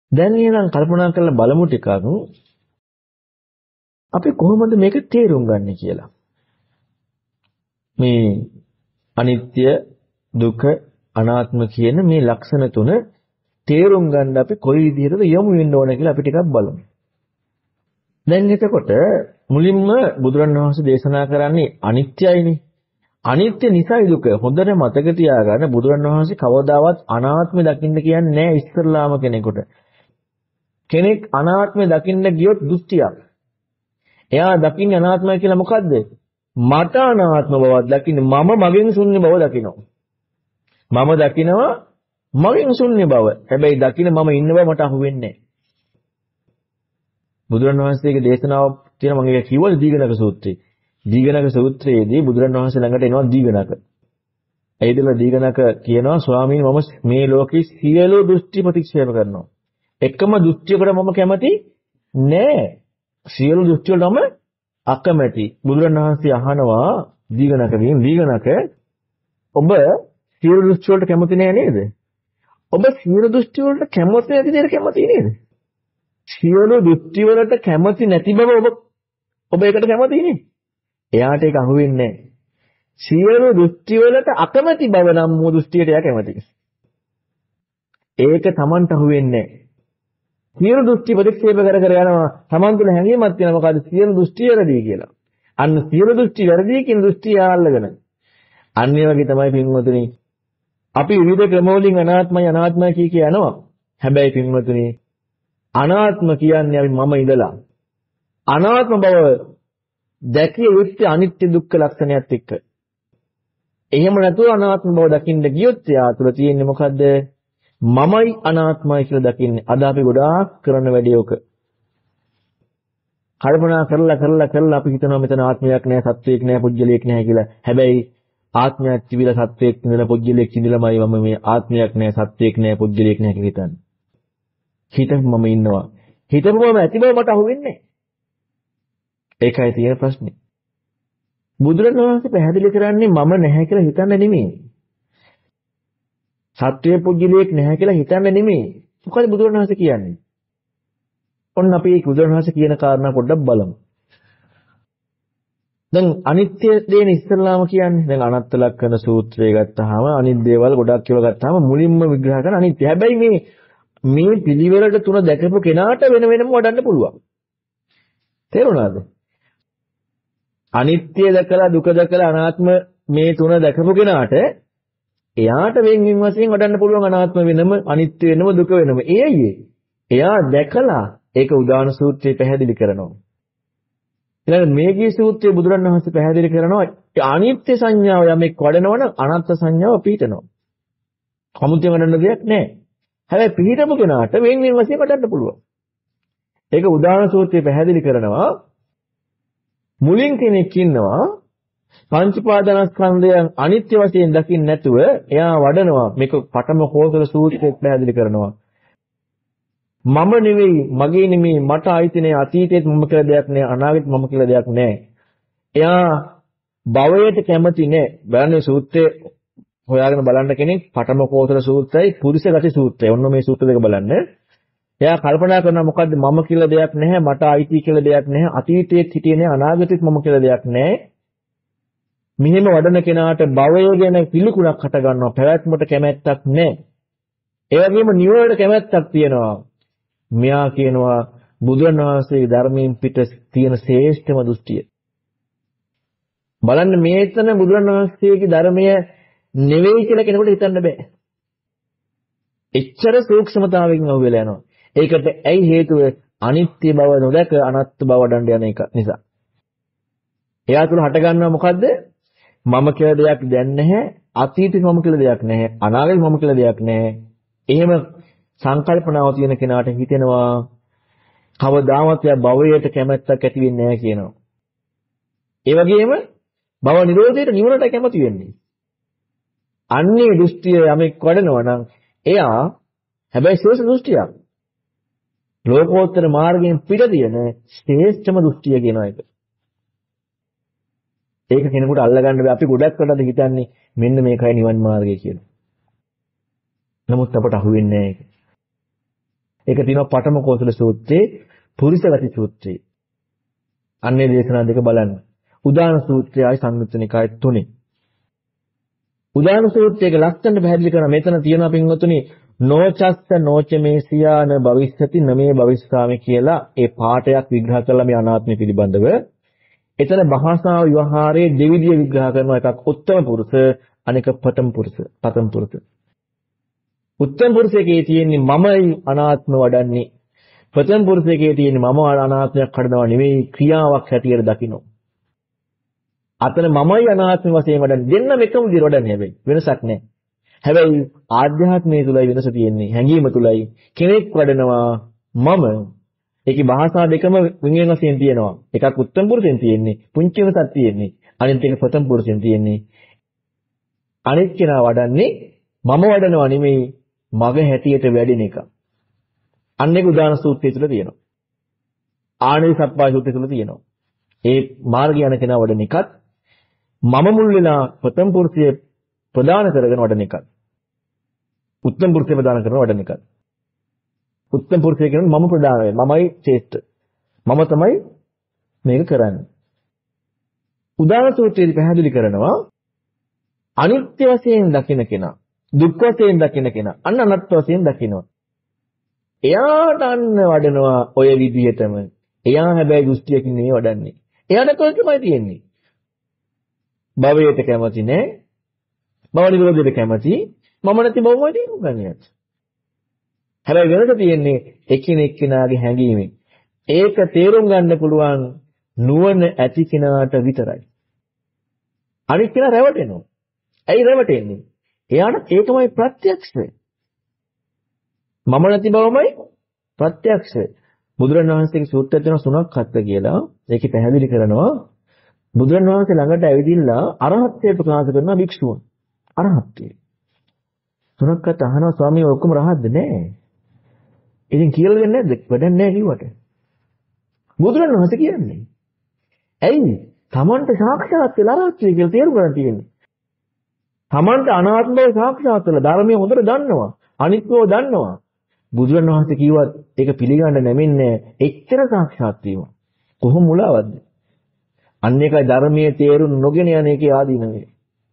දැන් එහෙනම් කල්පනා කරලා බලමු ටිකක් අපි කොහොමද මේක තේරුම් ගන්නේ කියලා. මේ අනිත්‍ය, දුක, අනාත්ම කියන මේ ලක්ෂණ තුන තේරුම් ගන්න අපි කොයි විදිහටද යමු වෙන්න ඕන කියලා අපි ටිකක් බලමු. දැන් එතකොට මුලින්ම බුදුරණවහන්සේ දේශනා කරන්නේ අනිත්‍යයිනේ. අනිත්‍ය නිසයි දුක. හොඳට මතක තියාගන්න බුදුරණවහන්සේ කවදාවත් අනාත්මය දකින්න කියන්නේ නැහැ ඉස්සරලාම කෙනෙකුට. කෙනෙක් අනාත්මය දකින්න ගියොත් දෘෂ්ටියක්. එයා දකින්නේ අනාත්මයි කියලා මොකද්ද? මට අනාත්ම බවක් දකින්න මම මගෙන් ශුන්‍ය බව දකිනවා. මම දකිනවා මගෙන් ශුන්‍ය බව. හැබැයි දකින්න මම ඉන්න බව මට අහුවෙන්නේ නැහැ. බුදුරණවහන්සේගේ දේශනාවක් තියෙන මම ඒක කිව්වද දීඝනක සූත්‍රයේ. දීඝනක සූත්‍රයේදී බුදුරණවහන්සේ ළඟට එනවා දීඝනක. එයිදලා දීඝනක කියනවා ස්වාමීනි මම මේ ලෝකේ සියලු දෘෂ්ටි ප්‍රතික්ෂේප කරනවා. එකම දෘෂ්ටියකට මම කැමති නෑ. සියලු දෘෂ්ටි වලටම අකමැති. බුදුරණවහන්සේ අහනවා දීඝනකගෙන් දීඝනක ඔබ සියලු දෘෂ්ටි වලට කැමති නෑ නේද? ඔබ සියලු දෘෂ්ටි වලට කැමති නැති දෙයට කැමති නේද? සියලු දෘෂ්ටි වලට කැමති නැති බව ඔබ ඒකට කැමති නේ? එයාට ඒක අහුවෙන්නේ නැහැ. සියලු දෘෂ්ටි වලට අකමැති බව නම් වූ දෘෂ්ටියට එයා කැමතියි. ඒක Tamanට අහුවෙන්නේ නැහැ. සියලු දෘෂ්ටි ප්‍රතික්ෂේප කර කර යනවා. Taman තුළ හැඟීමක් තියෙනවා මොකද සියලු දෘෂ්ටි වැරදි කියලා. අන්න සියලු දෘෂ්ටි වැරදි කියන දෘෂ්ටිය අල්ලගෙන. අන්න ඒ වගේ තමයි පින්වතුනි. අපි විවිධ ක්‍රමවලින් අනාත්මයි කිය යනවා. හැබැයි පින්වතුනි අනාත්ම කියන්නේ අපි මම ඉඳලා අනාත්ම බව දැකිය යුත්තේ අනිත්‍ය දුක්ඛ ලක්ෂණයත් එක්ක. එහෙම නැතුව අනාත්ම බව දකින්න ගියොත් යා තුළ තියෙන්නේ මොකද්ද? මමයි අනාත්මයි කියලා දකින්නේ. අද අපි ගොඩාක් කරන වැඩේ ඔක. කල්පනා කරලා අපි හිතනවා මෙතන ආත්මයක් නැහැ, සත්වයක් නැහැ, පුජ්‍යලයක් නැහැ කියලා. හැබැයි ආත්මයක් තිබිලා සත්වයක් ඉඳලා පුජ්‍යලයක් ඉඳලාමයි මම මේ ආත්මයක් නැහැ, සත්වයක් නැහැ, පුජ්‍යලයක් නැහැ කියලා හිතන්නේ. හිතපුවම ඉන්නවා. හිතපුවම ඇති බව මට අහුවෙන්නේ නැහැ. ඒකයි තියෙන ප්‍රශ්නේ. බුදුරණවහන්සේ පැහැදිලි කරන්නේ මම නැහැ කියලා හිතන්න නෙමෙයි. සත්වයේ පුජ්‍යලයක් නැහැ කියලා හිතන්න නෙමෙයි. මොකද බුදුරණවහන්සේ කියන්නේ? ඔන්න අපි මේ බුදුරණවහන්සේ කියන කාරණා පොඩ්ඩක් බලමු. දැන් අනිත්‍ය දේන ඉස්සරලාම කියන්නේ දැන් අනත්ත ලක්ෂණ සූත්‍රය ගත්තාම අනිත් දේවල් ගොඩක් කියලා ගත්තාම මුලින්ම විග්‍රහ කරන අනිත්‍ය. හැබැයි මේ පිළිවෙලට තුන දැකපු කෙනාට වෙන වෙනම වඩන්න පුළුවන්. තේරුණාද? අනිත්‍ය දැකලා දුක දැකලා අනාත්ම මේ තුන දැකපු කෙනාට එයාට වෙන් වශයෙන් වඩන්න පුළුවන් අනාත්ම වෙනම අනිත්‍ය වෙනම දුක වෙනම. ඒ අයියේ. එයා දැකලා ඒක උදාන සූත්‍රයේ පැහැදිලි කරනවා. ඊළඟ මේකී සූත්‍රයේ බුදුරණවහන්සේ පැහැදිලි කරනවා අනිත්‍ය සංඥාව යමෙක් වඩනවා නම් අනාත්ම සංඥාව පිහිටනවා. කමුතේ වඩන්න දෙයක් නැහැ. හැබැයි පිහිටපු කෙනාට වෙන් වශයෙන් වඩන්න පුළුවන්. ඒක උදාන සූත්‍රයේ පැහැදිලි කරනවා. මුලින් කෙනෙක් ඉන්නවා පංච පාදනස්කන්ධයන් අනිත්‍ය වශයෙන් දකින්න නැතුව එයා වඩනවා මේක පඨම කෝසල සූත්‍රයේ පැහැදිලි කරනවා මම නෙවෙයි මගේ නෙවෙයි මට ආйти නේ අතීතයේත් මම කියලා දෙයක් නෑ අනාගතෙත් මම කියලා දෙයක් නෑ එයා භවයට කැමති නෑ බලන්නේ සූත්‍රයේ හොයාගෙන බලන්න කෙනෙක් පඨම කෝසල සූත්‍රයයි පුරුෂ ගති සූත්‍රයයි ඔන්න මේ සූත්‍ර දෙක බලන්න එයා කල්පනා කරනවා මොකද්ද මම කියලා දෙයක් නැහැ මට ආйти කියලා දෙයක් නැහැ අතීතයේත් හිටියේ නැහැ අනාගතෙත් මම කියලා දෙයක් නැහැ මෙහෙම වඩන කෙනාට භවය ගැන පිළිකුලක් හට ගන්නවා පැවැත්මට කැමැත්තක් නැහැ ඒ වගේම නිවනට කැමැත්තක් තියෙනවා මෙයා කියනවා බුදුරණවහන්සේගේ ධර්මයෙන් පිට තියෙන ශ්‍රේෂ්ඨම දෘෂ්ටිය බලන්න මේතන බුදුරණවහන්සේගේ ධර්මය නෙවෙයි කියලා කෙනෙකුට හිතන්න බෑ එච්චර සූක්ෂමතාවයෙන් අහුවෙලා යනවා ඒකට ඇයි හේතුව අනිත්‍ය බව නොදක අනාත්ම බව වඩන්න යන එක නිසා. එයා තුල හට ගන්නවා මොකද්ද? මම කියලා දෙයක් දැන් නැහැ, අතීතේ මම කියලා දෙයක් නැහැ, අනාගතේ මම කියලා දෙයක් නැහැ. එහෙම සංකල්පනාව තියෙන කෙනාට හිතෙනවා කවදාවත් එයා භවයට කැමැත්තක් ඇති වෙන්නේ නැහැ කියනවා. ඒ වගේම භව නිරෝධයට නිවනට කැමති වෙන්නේ. අන්නේ දෘෂ්ටිය යමෙක් වඩනවා නම් එයා හැබැයි ශේෂ දෘෂ්ටියක්. ලෝකෝත්තර මාර්ගයෙන් පිට තියෙන ශ්‍රේෂ්ඨම දෘෂ්ටිය කියන එක. ඒක කෙනෙකුට අල්ලගන්න බෑ. අපි ගොඩක් කරලා හිතන්නේ මෙන්න මේකයි නිවන් මාර්ගය කියලා. නමුත් අපට අහුවෙන්නේ නැහැ ඒක. ඒක තියෙනවා පඨම කෝසල සූත්‍රයේ, පුරිසගති සූත්‍රයේ. අන්නේ දේශනා දෙක බලන්න. උදාන සූත්‍රයයි සංයුත්ත නිකායේ 3. උදාන සූත්‍රයේ ලක්ෂණ පැහැදිලි කරන මෙතන තියෙනවා පින්වතුනි නොචස්ස නොචමේසියාන භවිෂ්‍යති නමේ භවිස්සාමි කියලා ඒ පාඩයක් විග්‍රහ කළා මේ අනාත්මය පිළිබඳව. එතන භාෂා ව්‍යවහාරයේ දෙවිදිය විග්‍රහ කරන එකක් උත්තම පුරුෂ අනික පතම පුරුෂ. උත්තම පුරුෂයේ තියෙන්නේ මමයි අනාත්ම වඩන්නේ. පතම පුරුෂයේ තියෙන්නේ මම අනාත්මයක් හදනවා නෙවෙයි ක්‍රියාවක් හැටියට දකින්න. අතන මමයි අනාත්ම වශයෙන් වඩන්නේ දෙන්නම එකම විදිහට වඩන්නේ හැබැයි වෙනසක් නැහැ. හැබැයි ආධ්‍යාත්මයේ තුලයි වෙනස තියෙන්නේ. හැඟීම තුලයි කෙනෙක් වඩනවා මම. ඒකේ භාෂා දෙකම වෙන වශයෙන් තියෙනවා. එකක් උත්තම පුරුෂෙන් තියෙන්නේ, පුංචි වෙනසක් තියෙන්නේ. අනිත් එක ප්‍රථම පුරුෂෙන් තියෙන්නේ. අනිත් කෙනා වඩන්නේ මම වඩනවා නෙමෙයි මගේ හැටියට වැඩෙන එක. අන්න ඒක උදාන සූත්‍රය තුල තියෙනවා. ආනේ සප්පාය සූත්‍රය තුල තියෙනවා. ඒ මාර්ගය යන කෙනා වඩන එකත් මම මුල් වෙලා ප්‍රථම පුරුෂය ප්‍රදාන කරගෙන වඩන එකත්. උත්තම පුරුෂය ප්‍රදාන කරන වඩන එකත්. උත්තම පුරුෂය කියන්නේ මම ප්‍රදාන වෙන්නේ. මමයි ශ්‍රේෂ්ඨ. මම තමයි මේක කරන්නේ. උදාන සූත්‍රයේදී පැහැදිලි කරනවා අනිත්‍ය වශයෙන් දකින්න කෙනා, දුක් වශයෙන් දකින්න කෙනා, අනත්ත් වශයෙන් දකිනවා. එයාට අන්න වඩනවා ඔය විදිහටම. එයා හැබැයි දෘෂ්ටියකින් නෙවෙයි වඩන්නේ. එයාට කොහොමද තියෙන්නේ? භවයට කැමති නෑ. භව නිරෝධයට කැමති. මම නැති බවමයි තේරුම් ගන්නත්. හැබැයි වෙනස තියෙන්නේ එකිනෙක කෙනාගේ හැඟීමෙන්. ඒක තේරුම් ගන්න පුළුවන් නුවණ ඇති කෙනාට විතරයි. අනිත් කෙනා රැවටෙනවා. ඇයි රැවටෙන්නේ? එයාට ඒකමයි ප්‍රත්‍යක්ෂය. මම නැති බවමයි ප්‍රත්‍යක්ෂය. බුදුරණවහන්සේගේ සූත්‍රය තියෙන සුණක්කත්ත කියලා. ඒකේ පැහැදිලි කරනවා බුදුරණවහන්සේ ළඟට ඇවිදින්න අරහත්ත්වය ප්‍රකාශ කරන භික්ෂුව. අරහත්ත්වය. සුණක්කත්ත අහනවා ස්වාමී ඔය ඔක්කොම රහත්ද නෑ. ඉතින් කියලා දෙන්නේ නැද්ද? වැඩක් නෑ කිව්වට. බුදුරණවහන්සේ කියන්නේ. ඇයි? තමන්ට සාක්ෂාත් වෙලා අරහත්ත්වය කියලා තේරුම් ගන්න තියෙන්නේ. තමන්ට අනාත්ම බව සාක්ෂාත් වෙලා ධර්මයේ හොඳට දන්නවා. අනිත්‍යව දන්නවා. බුදුරණවහන්සේ කිව්වත් ඒක පිළිගන්න නැමෙන්නේ එච්චර සාක්ෂාත් වීම. කොහොම මුලාවක්ද? අන්න ඒකයි ධර්මයේ තේරුම් නොගෙන යන එකේ ආදීනවේ.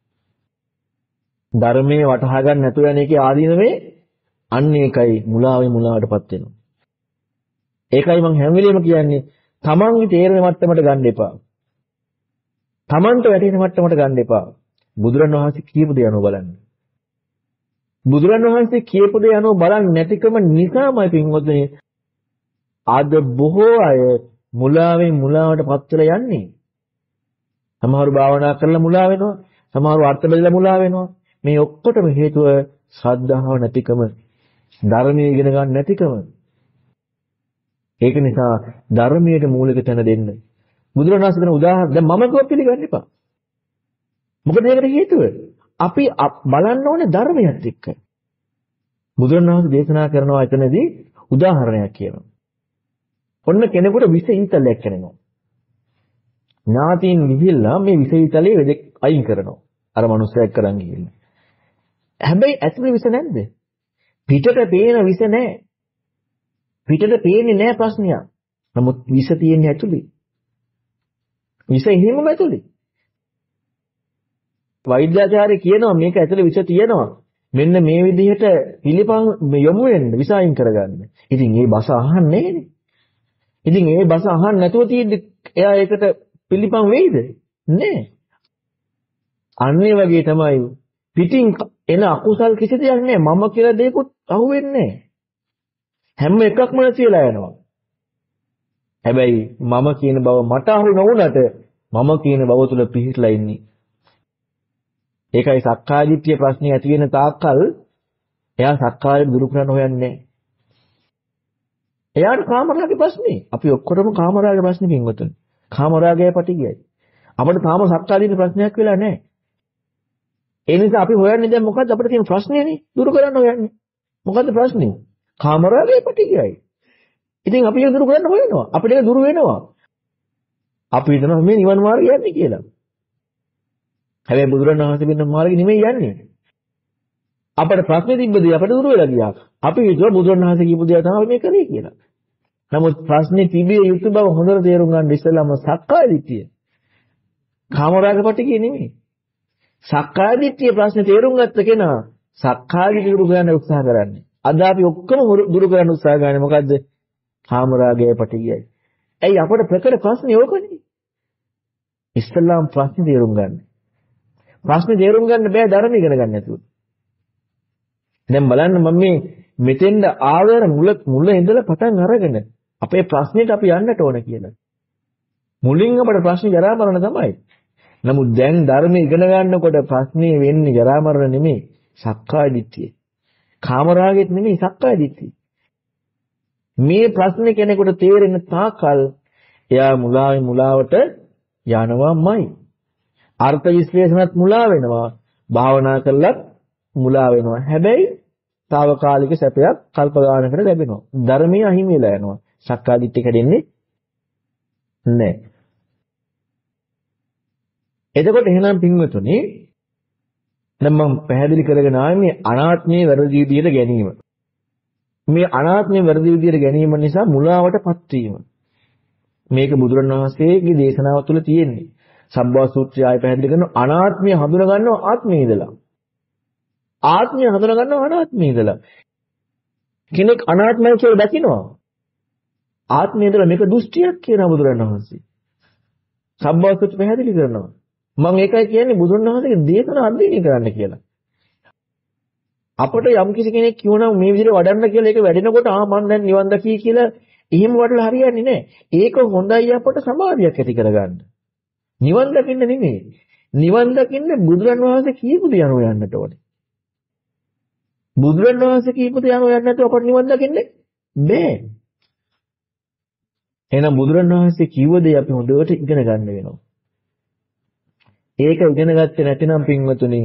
ධර්මයේ වටහා ගන්න නැතුව යන එකේ ආදීනවේ අන්න ඒකයි මුලාවටපත් වෙනවා. ඒකයි මම හැම වෙලෙම කියන්නේ තමන්ගේ තේරෙන මට්ටමට ගන්න එපා. තමන්ට වැටෙන මට්ටමට ගන්න එපා. බුදුරණවහන්සේ කියපු දේ අනුව බලන්න. බුදුරණවහන්සේ කියපු දේ අනුව බලන්නේ නැතිකම නිසාමයි පින්වත්නි අද බොහෝ අය මුලාවටපත් වෙලා යන්නේ. සමහරව භාවනා කරලා මුලා වෙනවා. සමහරව අර්ථ බෙදලා මුලා වෙනවා. මේ ඔක්කොටම හේතුව ශ්‍රද්ධාව නැතිකම, ධර්මයේ ඉගෙන ගන්න නැතිකම. ඒක නිසා ධර්මයට මූලික තැන දෙන්න. බුදුරණවහන්සේ දෙන උදාහරණ දැන් මම කිව්ව පිළිගන්න එපා. මොකද ඒකට හේතුව අපි බලන්න ඕනේ ධර්මයත් එක්ක. බුදුරණවහන්සේ දේශනා කරනවා එතනදී උදාහරණයක් කියනවා. ඔන්න කෙනෙකුට විස ඊතලයක් කරනවා. ඥාතීන් ගිහිල්ලා මේ විස ඊතලයේ වෙදෙක් අයින් කරනවා. අර මනුස්සයෙක් කරන් ගිහිල්ලා. හැබැයි ඇතුලේ විස නැද්ද? පිටට පේන විස නැහැ. පිටට පේන්නේ නැහැ ප්‍රශ්නයක්. නමුත් විස තියෙන්නේ ඇතුලේ. විස එහෙමම ඇතුලේ. වෛද්‍යාචාර්ය කියනවා මේක ඇතුලේ විස තියෙනවා. මෙන්න මේ විදිහට පිළිපන් යොමු වෙන්න විස අයින් කරගන්න. ඉතින් මේ බස අහන්නේ නෑනේ. ඉතින් මේ බස අහන්න නැතුව තියෙද්දි එයා ඒකට පිළිපන් වෙයිද? නෑ. අන්නේ වගේ තමයි පිටින් එන අකුසල් කිසි දෙයක් නෑ. මම කියලා දෙයක්වත් අහුවෙන්නේ නෑ. හැම එකක්ම නැතිලා යනවා. හැබැයි මම කියන බව මට අහු නොවුනට මම කියන බව තුල පිහිටලා ඉන්නේ. ඒකයි සක්කාය දිට්ඨිය ප්‍රශ්නේ ඇති වෙන තාක්කල් එයා සක්කාය දුරු කරන්න හොයන්නේ නැහැ. එයාට කාමරාගේ ප්‍රශ්නේ. අපි ඔක්කොටම කාමරාගේ ප්‍රශ්නේ පින්වතුනි. කාමරාගය පටිගයයි. අපිට තාම සක්කාය දිට්ඨි ප්‍රශ්නයක් වෙලා නැහැ. ඒ නිසා අපි හොයන්නේ දැන් මොකද්ද අපිට තියෙන ප්‍රශ්නේනේ දුරු කරන්න හොයන්නේ. මොකද්ද ප්‍රශ්නේ? කාමරාගය පටිගයයි. ඉතින් අපි ඒක දුරු කරන්න හොයනවා. අපිට ඒක දුරු වෙනවා. අපි හිතනවා මේ නිවන් මාර්ගය යන්නේ කියලා. හැබැයි බුදුරණවහන්සේ වෙන මාර්ගෙ නෙමෙයි යන්නේ. අපට ප්‍රශ්නේ තිබ්බදී අපට දුර වෙලා ගියා. අපි හිතුවා බුදුරණවහන්සේ කියපු දේ තමයි මේ කරේ කියලා. නමුත් ප්‍රශ්නේ තිබිය යුතු බව හොඳට තේරුම් ගන්න ඉස්සෙල්ලාම සක්කාය දිට්ඨිය. කාමරාග පිටිකේ නෙමෙයි. සක්කාය දිට්ඨිය ප්‍රශ්නේ තේරුම් ගත්ත කෙනා සක්කාය දිට්ඨිය දුරු කරන්න උත්සාහ කරන්නේ. අද අපි ඔක්කොම දුරු කරන්න උත්සාහ කරන්නේ මොකද්ද? කාමරාගය පිටිකයයි. ඇයි අපට ප්‍රකට ප්‍රශ්නේ ඕකනේ? ඉස්සෙල්ලාම ප්‍රශ්නේ තේරුම් ගන්න. ප්‍රශ්නේ තේරුම් ගන්න බෑ ධර්ම ඉගෙන ගන්න නැතුව. දැන් බලන්න මම මේ මෙතෙන්ද ආවර මුල ඉඳලා පටන් අරගෙන අපේ ප්‍රශ්නෙට අපි යන්නට ඕන කියලා. මුලින් අපේ ප්‍රශ්නේ ජරා මරණ තමයි. නමුත් දැන් ධර්මයේ ඉගෙන ගන්නකොට ප්‍රශ්නේ වෙන්නේ ජරා මරණ නෙමෙයි සක්කාය දිට්ඨිය. කාමරාගෙත් නෙමෙයි සක්කාය දිට්ඨිය. මේ ප්‍රශ්නේ කෙනෙකුට තේරෙන තාකල් එයා මුලාවට යනවාමයි. අර්ථ විශ්ලේෂණත් මුලා වෙනවා. භාවනා කළත් මුලා වෙනවා. හැබැයි తాවකාලික සැපයක් කල්ප ගානකට ලැබෙනවා. ධර්මයේ අහිමි වෙලා යනවා. සක්කාය දිට්ඨිය කැඩෙන්නේ නැහැ. එතකොට එහෙනම් පින්වතුනි දැන් මම පැහැදිලි කරගෙන ආවේ මේ අනාත්මයේ වැරදි විදියට ගැනීම. මේ අනාත්මයේ වැරදි විදියට ගැනීම නිසා මුලාවටපත් වීම. මේක බුදුරණවහන්සේගේ දේශනාව තුළ තියෙන්නේ. සබ්බා සූත්‍රය ආයෙ පැහැදිලි කරන අනාත්මය හඳුනා ගන්නවා ආත්මයේ ඉඳලා. ආත්මය හඳුනා ගන්නවා අනාත්මයේ ඉඳලා. කෙනෙක් අනාත්මයි කියලා දකිනවා. ආත්මයේ ඉඳලා මේක දෘෂ්ටියක් කියන බුදුරණවහන්සේ. සබ්බා සූත්‍රය පැහැදිලි කරනවා. මම ඒකයි කියන්නේ බුදුරණවහන්සේගේ දේශනාව අධ්‍යයනය කරන්න කියලා. අපට යම් කිසි කෙනෙක් කියනවා මේ විදිහට වඩන්න කියලා ඒක වැඩෙනකොට මම දැන් නිවන් දකී කියලා එහෙම වඩලා හරියන්නේ නැහැ. ඒක හොඳයි අපට සමාධියක් ඇති කරගන්න. නිවන් දකින්න නෙමෙයි. නිවන් දකින්න බුදුරණවහන්සේ කියපු දේ අනුව යන්නට ඕනේ. බුදුරණවහන්සේ කියපු දේ අනුව යන්න නැතුව අපට නිවන් දකින්න බෑ. එහෙනම් බුදුරණවහන්සේ කිව්ව දේ අපි හොඳට ඉගෙන ගන්න වෙනවා. ඒක ඉගෙන ගත්තේ නැතිනම් පින්වතුනි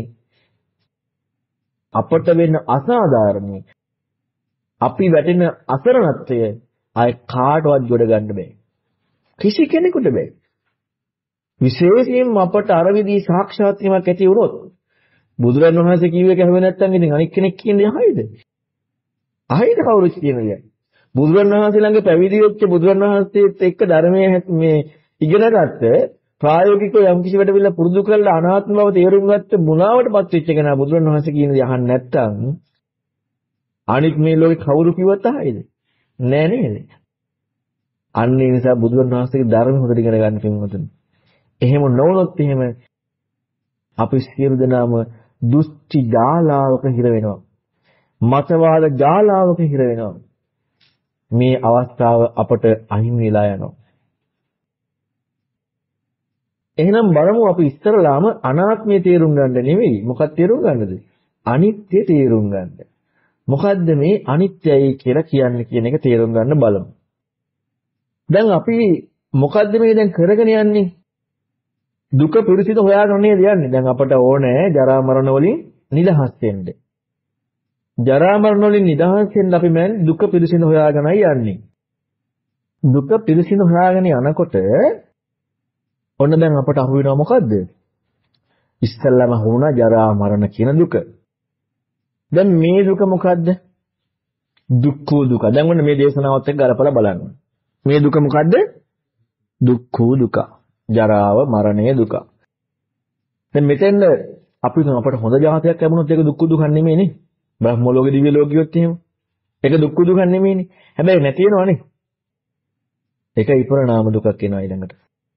අපට වෙන අසාධාරණයි. අපි වැටෙන අසරණත්වය ආය කාටවත් ගොඩ ගන්න බෑ. කිසි කෙනෙකුට බෑ. විශේෂයෙන්ම අපට අර විදිහ සාක්ෂාත් වීමක් ඇති වුණොත් බුදුරණවහන්සේ කිව්ව එක හැම නැත්තම් ඉතින් අනික් කෙනෙක් කියන්නේ අහයිද? අහයිද කවුරුත් කියන දේ? බුදුරණවහන්සේ ළඟ පැවිදි වෙච්ච බුදුරණවහන්සේත් එක්ක ධර්මයේ මේ ඉගෙනගත්ත ප්‍රායෝගිකව යම් කිසි වැඩ පිළිවෙල පුරුදු කරලා අනාත්ම බව තේරුම් ගත්ත මුලාවටපත් වෙච්ච කෙනා බුදුරණවහන්සේ කියන දේ අහන්න නැත්තම් අනිත් මේ ලෝකේ කවුරු කිව්වත් අහයිද? නෑ නේද? අන්න ඒ නිසා බුදුරණවහන්සේගේ ධර්ම හොඳට ඉගෙන ගන්න පින්වතුනි. එහෙම නොවුනොත් එහෙම අපි සියලු දෙනාම දුෂ්ටි ජාලාවක හිර වෙනවා. මතවාද ජාලාවක හිර වෙනවා. මේ අවස්ථාව අපට අහිමි වෙලා යනවා. එහෙනම් බලමු අපි ඉස්සරලාම අනාත්මය තේරුම් ගන්න නෙවෙයි මොකක්ද තේරුම් ගන්නද? අනිත්‍ය තේරුම් ගන්න. මොකද්ද මේ අනිත්‍යයි කියලා කියන්නේ කියන එක තේරුම් ගන්න බලමු. දැන් අපි මොකද්ද මේ දැන් කරගෙන යන්නේ? දුක පිරිසිදු හොයාගෙන නේද යන්නේ. දැන් අපට ඕනේ ජරා මරණ වලින් නිදහස් වෙන්න. ජරා මරණ වලින් නිදහස් වෙන්න අපි මන් දුක පිරිසිදු හොයාගෙනයි යන්නේ. දුක පිරිසිදු හොයාගෙන යනකොට ඔන්න දැන් අපට අහු වෙනවා මොකද්ද? ඉස්සල්ලාම වුණා ජරා මරණ කියන දුක. දැන් මේ දුක මොකද්ද? දුක්ඛ දුක. දැන් ඔන්න මේ දේශනාවත් එක්ක ගලපලා බලන්න. මේ දුක මොකද්ද? දුක්ඛ දුක. ජරාව මරණය දුක. දැන් මෙතෙන්ද අපි අපට හොඳ ජාතකයක් ලැබුණොත් ඒක දුක්ඛ දුක නෙමෙයිනේ. බ්‍රහ්ම ලෝකෙ දිව්‍ය ලෝකෙ ගියොත් එහෙම. ඒක දුක්ඛ දුක නෙමෙයිනේ. හැබැයි නැති වෙනවනේ. ඒක විපරණාම දුකක් වෙනවා ඊළඟට.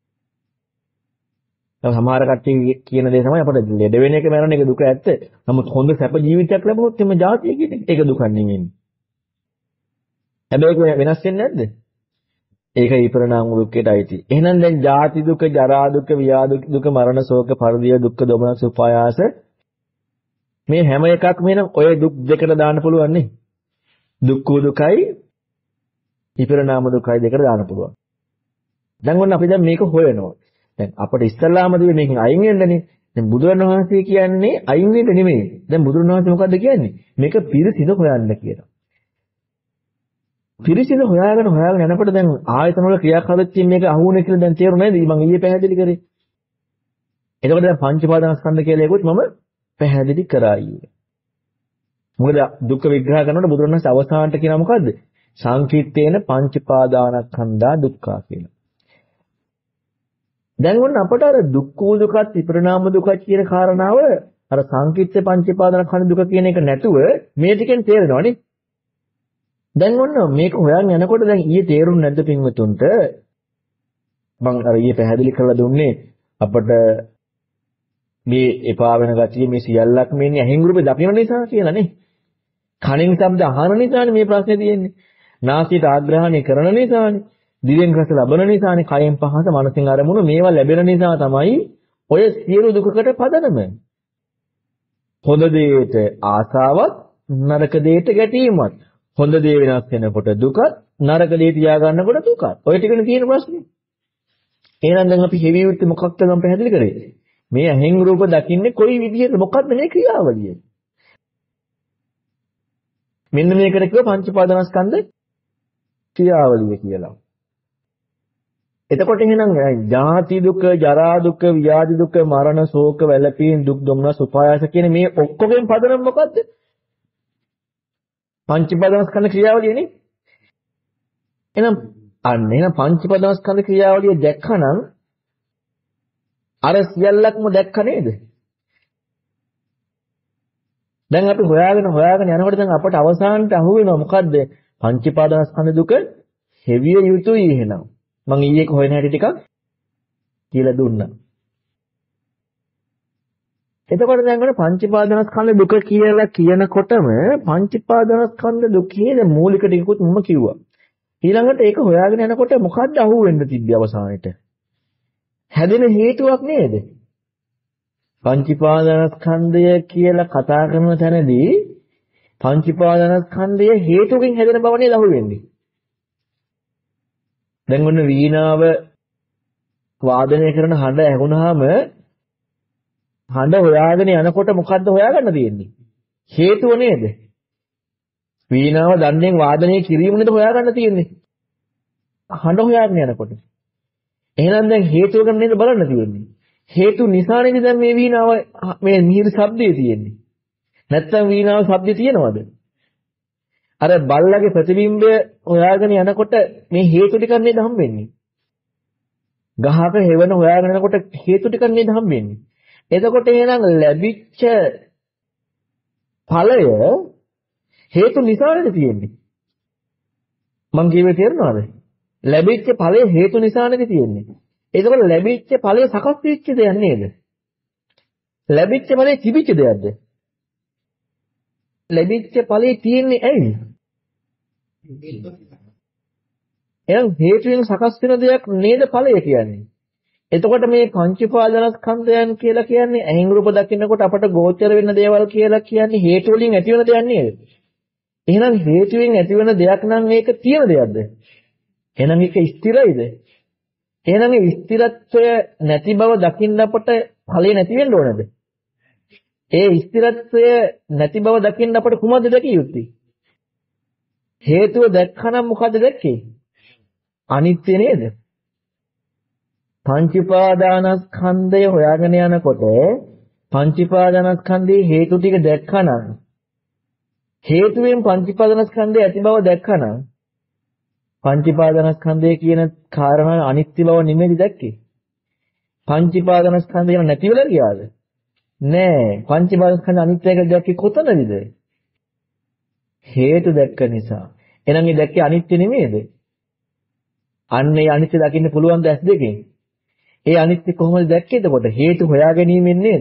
සමහර කට්ටිය කියන දේ තමයි අපිට ලෙඩ වෙන එක මරණ එක දුක ඇත්ත. නමුත් හොඳ සැප ජීවිතයක් ලැබුණොත් එimhe ජාතිය කියන්නේ ඒක දුකක් නෙමෙයි. හැබැයි ඒක වෙනස් වෙන්නේ නැද්ද? ඒක විපරණාම දුක්ඛයට අයිති. එහෙනම් දැන් ජාති දුක, ජරා දුක, ව්‍යාධි දුක, මරණ ශෝක, පරිදේව දුක්ඛ, දොමනස් උපායාස මේ හැම එකක්ම වෙන ඔය දුක් දෙකට දාන්න පුළුවන් නේ. දුක්ඛ දුකයි විපරණාම දුකයි දෙකට දාන්න පුළුවන්. දැන් ඔන්න අපි දැන් මේක හොයනවා. දැන් අපිට ඉස්සල්ලාම දෙන්නේ මේකෙන් අයින් වෙන්නනේ. දැන් බුදුරණවහන්සේ කියන්නේ අයින් වෙන්න නෙමෙයි. දැන් බුදුරණවහන්සේ මොකද්ද කියන්නේ? මේක පිරිසිදු හොයන්න කියලා. පිරිසිදු හොයාගෙන යනකොට දැන් ආයතන වල ක්‍රියාකාරීත්වයෙන් මේක අහුවුනේ කියලා දැන් තේරුණා නේද? මම ඊයේ පැහැදිලි කරේ. එතකොට දැන් පංච පාදනස්කන්ධ කියලා එකකුත් මම පැහැදිලි කරා ඊයේ. මොකද දුක්ඛ විග්‍රහ කරනකොට බුදුරණස් අවසානට කියනවා මොකද්ද? සංකීර්තේන පංචපාදානස්කන්ධා දුක්ඛා කියලා. දැන් ඔන්න අපට අර දුක්ඛ දුකත් විපරිණාම දුකත් කියන කාරණාව අර සංකීර්ත පංචපාදානස්කන්ධ දුක කියන එක නැතුව මේ ටිකෙන් තේරෙනවනේ. දැන් ඔන්න මේක හොයන් යනකොට දැන් ඊයේ තේරුම් නැද්ද පින්වතුන්ට? මම අර ඊයේ පැහැදිලි කරලා දුන්නේ අපට මේ එපා වෙන ගතිය මේ සියල්ලක් මේන්නේ ඇහෙන් රූපේ දකින්න නිසා කියලා නේ. කනෙන් ශබ්ද අහන නිසානේ මේ ප්‍රශ්නේ තියෙන්නේ. නාසයට ආග්‍රහණය කරන නිසානේ. දිවෙන් රස ලබන නිසානේ. කයෙන් පහස මනසෙන් අරමුණු මේවා ලැබෙන නිසා තමයි ඔය සියලු දුකකට පදනම. හොඳ දෙයට ආසාවත් නරක දෙයට ගැටීමත්. හොඳ දේ වෙනස් වෙනකොට දුකත් නරක දේ තියා ගන්නකොට දුකත්. ඔය ටිකනේ තියෙන ප්‍රශ්නේ. එහෙනම් දැන් අපි හෙවි යුත්තේ මොකක්ද නම් පැහැදිලි කරේ? මේ ඇහෙන් රූප දකින්නේ කොයි විදිහට මොකක්ද මේ ක්‍රියාවලිය? මෙන්න මේකට කියව පංචපාදනස්කන්ධ ක්‍රියාවලිය කියලා. එතකොට එහෙනම් ජාති දුක, ජරා දුක, ව්‍යාධි දුක, මරණ, ශෝක, වැළපීම්, දුක්, දුම්නස්, උපායාස කියන මේ ඔක්කොගෙන් පදනම මොකද්ද? පංචපාදනස්කන්ධ ක්‍රියාවලියනේ. එහෙනම් එහෙනම් පංචපාදනස්කන්ධ ක්‍රියාවලිය දැක්කනම් අර සියල්ලක්ම දැක්ක නේද? දැන් අපි හොයාගෙන යනකොට දැන් අපට අවසානට අහු වෙනවා මොකද්ද? පංචපාදනස්කන්ධ දුක හෙවිය යුතුයි එහෙනම්. මම ඊයේ හොයන හැටි ටිකක් කියලා දුන්නා. එතකොට දැන් ඔන්න පංචපාදනස්කන්ධ දුක කියලා කියනකොටම පංචපාදනස්කන්ධ දුකේ මූලික ටිකකුත් මම කිව්වා. ඊළඟට ඒක හොයාගෙන යනකොට මොකද්ද අහු වෙන්න තිබ්බේ අවසානෙට? හැදෙන හේතුවක් නේද? පංචපාදනස්කන්ධය කියලා කතා කරන තැනදී පංචපාදනස්කන්ධය හේතුකින් හැදෙන බව නේද අහු වෙන්නේ. දැන් ඔන්න වීණාව වාදනය කරන හඬ ඇහුනහම හඬ හොයාගෙන යනකොට මොකද්ද හොයාගන්න තියෙන්නේ? හේතුව නේද? වීණාව දණ්ඩෙන් වාදනය කිරීම නේද හොයාගන්න තියෙන්නේ? හඬ හොයාගෙන යනකොට. එහෙනම් දැන් හේතුව ගැන නේද බලන්න තියෙන්නේ? හේතු නිසා නේද දැන් මේ වීණාව මේ මිහිරි ශබ්දය තියෙන්නේ? නැත්තම් වීණාව ශබ්දය තියෙනවද? අර බල්ලගේ ප්‍රතිබිම්බය හොයාගෙන යනකොට මේ හේතු ටිකක් නේද හම්බෙන්නේ? ගහක හේවන හොයාගෙන යනකොට හේතු ටිකක් නේද හම්බෙන්නේ? එතකොට එහෙනම් ලැබිච්ච ඵලය හේතු නිසා නේද තියෙන්නේ? මං කියවේ තේරෙනවද? ලැබිච්ච ඵලය හේතු නිසා නේද තියෙන්නේ? එතකොට ලැබිච්ච ඵලය සකස් වෙච්ච දෙයක් නේද? ලැබිච්ච ඵලය තිබිච්ච දෙයක්ද? ලැබිච්ච ඵලය තියෙන්නේ ඇයි? එහෙනම් හේතුවෙන් සකස් වෙන දෙයක් නේද ඵලය කියන්නේ? එතකොට මේ පංචපාදනස්කන්ධයන් කියලා කියන්නේ ඇහෙන් රූප දකින්නකොට අපට ගෝචර වෙන දේවල් කියලා කියන්නේ හේතු වලින් ඇති වෙන දෙයක් නේද? එහෙනම් හේතුවෙන් ඇති වෙන දෙයක් නම් මේක තියෙන දෙයක්ද? එහෙනම් ඒක ස්ථිරයිද? එහෙනම් මේ ස්ථිරත්වය නැති බව දකින්න අපට ඵලෙ නැති වෙන්න ඕනද? ඒ ස්ථිරත්වය නැති බව දකින්න අපට කුමක්ද දැකිය යුත්තේ? හේතුව දැක්කනම් මොකද දැක්කේ? අනිත්‍ය නේද? පංචපාදානස්කන්ධය හොයාගෙන යනකොට පංචපාදානස්කන්ධයේ හේතු ටික දැක්කනම් හේතුවෙන් පංචපාදානස්කන්ධය ඇති බව දැක්කනම් පංචපාදානස්කන්ධය කියන කාරණා අනිත්‍ය බව නෙමෙයි දැක්කේ. පංචපාදානස්කන්ධය නැති වෙලා ගියාද? නෑ. පංචපාදානස්කන්ධ අනිත්‍ය කියලා දැක්කේ කොතනද? හේතු දැක්ක නිසා. එහෙනම් ඒ දැක්කේ අනිත්‍ය නෙමෙයිද? අන්න ඒ අනිත්‍ය දකින්න පුළුවන් ද ඇස් දෙකෙන්? ඒ අනිත්‍ය කොහොමද දැක්කේ එතකොට? හේතු හොයා ගැනීමෙන් නේද?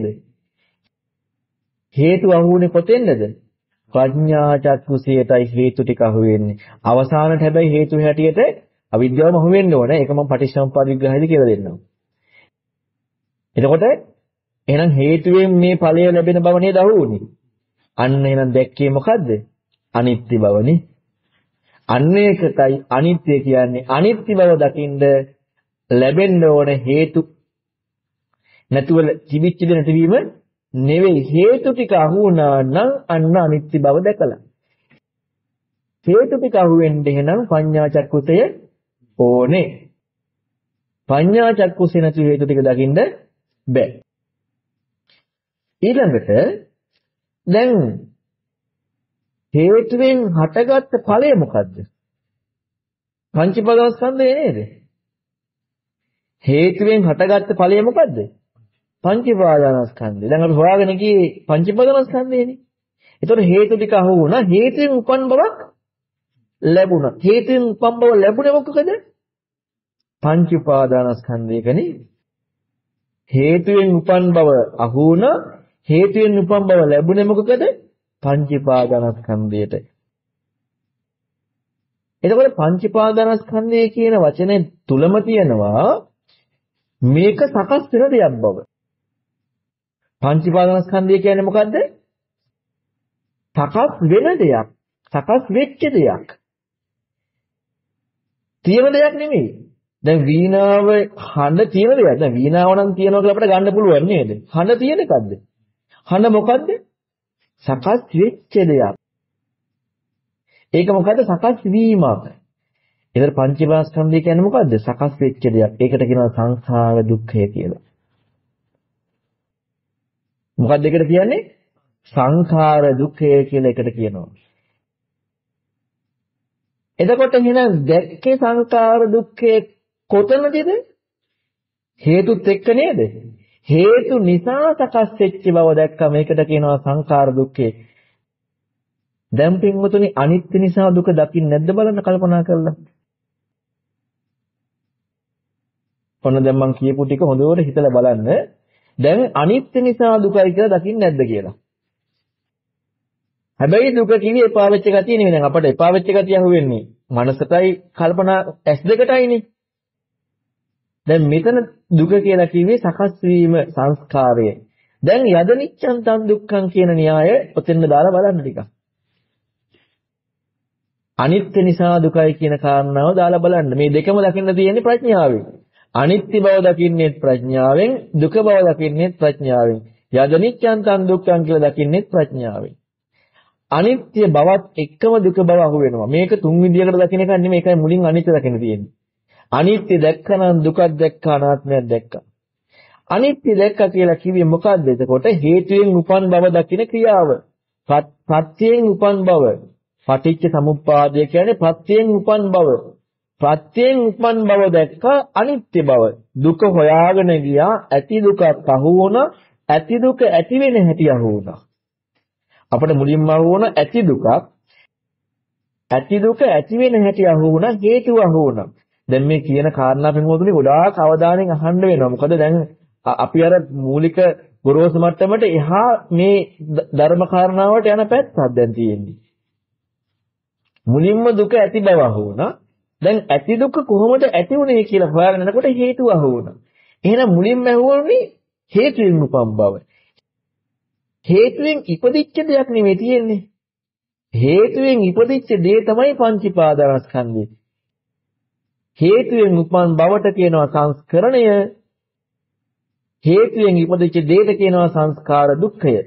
හේතු අහුුනේ කොතෙන්ද? ප්‍රඥා චක්කුසයටයි හේතු ටික අහු වෙන්නේ. අවසානට හැබැයි හේතු හැටියට අවිද්‍යාවම අහු වෙන්න ඕනේ. ඒක මම පටිච්චසමුප්පාද විග්‍රහයේදී කියලා දෙන්නම්. එතකොට එහෙනම් හේතුවෙන් මේ ඵලය ලැබෙන බව නේද අහුුනේ? අන්න එහෙනම් දැක්කේ මොකද්ද? අනිත්‍ය බවනේ. අන්න ඒකයි අනිත්‍ය කියන්නේ. අනිත්‍ය බව දකින්ද ලැබෙන්න ඕන හේතු නැතුව තිබිච්ච දේ නැතිවීම නෙවෙයි. හේතු ටික අහු වුණා නම් අන්න අනිත්‍ය බව දැකලා. හේතු ටික අහු වෙන්න එහෙනම් පඤ්ඤා චක්කුසය ඕනේ. පඤ්ඤා චක්කුසය නැති හේතු ටික දකින්න බෑ. ඊළඟට දැන් හේතුවෙන් හටගත්ත ඵලය මොකද්ද? පංචීපාදස්කන්ධය නේද? හේතුවෙන් හටගත්ත ඵලය මොකද්ද? පංචීපාදස්කන්ධය. දැන් අපි හොයාගෙන ගියේ පංචීපාදස්කන්ධයනේ. ඒතකොට හේතු ටික අහු වුණා. හේතුවෙන් උපන් බවක් ලැබුණා. හේතුවෙන් උපන් බව ලැබුණේ මොකකද? පංච උපාදානස්කන්ධයකනේ. හේතුවෙන් උපන් බව අහු වුණා. හේතුවෙන් උපන් බව ලැබුණේ මොකකද? පංච උපාදානස්කන්ධයට. එතකොට පංච උපාදානස්කන්ධය කියන වචනේ තුලම තියෙනවා මේක සකස් වෙන දෙයක් බව. පංච උපාදානස්කන්ධය කියන්නේ මොකද්ද? සකස් වෙන දෙයක්. සකස් වෙච්ච දෙයක්. තියෙන දෙයක් නෙමෙයි. දැන් වීණාව හඬ තියෙන දෙයක්. දැන් වීණාව නම් තියනවා කියලා අපිට ගන්න පුළුවන් නේද? හඬ තියෙන එකක්ද? හඬ මොකද්ද? සකස් වෙච්ච දෙයක්. ඒක මොකද්ද? සකස් වීමක්. ඒතර පංචීපාදස්කන්ධය කියන්නේ මොකද්ද? සකස් වෙච්ච දෙයක්. ඒකට කියනවා සංඛාර දුක්ඛය කියලා. මොකක්ද ඒකට කියන්නේ? සංඛාර දුක්ඛය කියලා එකට කියනවා. එතකොට එහෙනම් දැක්කේ සංඛාර දුක්ඛය කොතනදද? හේතුත් එක්ක නේද? හේතු නිසා සකස් වෙච්ච බව දැක්කම මේකට කියනවා සංඛාර දුක්ඛය. දැන් පින්වතුනි අනිත්‍ය නිසා දුක දකින්න නැද්ද බලන්න කල්පනා කරලා. ඔන්න දැන් මම කියපු ටික හොඳට හිතලා බලන්න. දැන් අනිත්‍ය නිසා දුකයි කියලා දකින්න නැද්ද කියලා. හැබැයි දුක කිව්වේ එපා වෙච්ච ගතිය නෙවෙයි. දැන් අපට එපා වෙච්ච ගතිය අහුවෙන්නේ මනසටයි කල්පනා S2කටයිනේ. දැන් මෙතන දුක කියලා කිව්වේ සකස් වීම සංස්කාරය. දැන් යදනිච්ඡන් තන් දුක්ඛං කියන න්‍යාය ඔතෙන් දාලා බලන්න ටිකක්. අනිත්‍ය නිසා දුකයි කියන කාරණාව දාලා බලන්න. මේ දෙකම දකින්න තියෙන්නේ ප්‍රඥාවෙන්. අනිත්‍ය බව දකින්නේ ප්‍රඥාවෙන්, දුක බව දකින්නේ ප්‍රඥාවෙන්. යදනිච්ඡන් තන් දුක්ඛං කියලා දකින්නේ ප්‍රඥාවෙන්. අනිත්‍ය බවත් එක්කම දුක බව අහු වෙනවා. මේක තුන් විදියකට දකින්න එක නෙමෙයි. ඒකයි මුලින් අනිත්‍ය දකින්න තියෙන්නේ. අනිත්‍ය දැක්කනම් දුකක් දැක්කා, අනාත්මයක් දැක්කා. අනිත්‍ය දැක්කා කියලා කිව්වේ මොකද්ද? එතකොට හේතුයෙන් උපන් බව දකින්න ක්‍රියාව. ප්‍රත්‍යයෙන් උපන් බව. පටිච්ච සමුප්පාදය කියන්නේ ප්‍රත්‍යයෙන් උපන් බව. ප්‍රත්‍යයෙන් උපන් බව දැක්කා අනිත්‍ය බව. දුක හොයාගෙන ගියා. ඇති දුකක් අහු වුණා. ඇති දුක ඇති වෙන හැටි අහු වුණා. අපිට මුලින්ම අහු වුණ ඇති දුක ඇති වෙන හැටි අහු වුණා. හේතුව අහු වුණා. දැන් මේ කියන කාරණා පින්වතුනි ගොඩාක් අවධානයෙන් අහන්න වෙනවා. මොකද දැන් අපි අර මූලික ගොරෝසු මට්ටමට එහා මේ ධර්ම කාරණාවට යන පැත්තක් දැන් තියෙන්නේ. මුලින්ම දුක ඇති බව අහු වුණා. දැන් ඇති දුක කොහොමද ඇති වුනේ කියලා හොයාගෙන යනකොට හේතුව අහු වුණා. එහෙනම් මුලින්ම ඇහුවොනේ හේතුවෙන් උපන් බව. හේතුවෙන් ඉපදිච්ච දෙයක් නෙමෙයි තියෙන්නේ. හේතුවෙන් ඉපදිච්ච දේ තමයි පංචීපාදානස්කන්ධය. හේතුවෙන් උපන් බවට කියනවා සංස්කරණය. හේතුවෙන් ඉපදිච්ච දෙයට කියනවා සංස්කාර දුක්ඛය.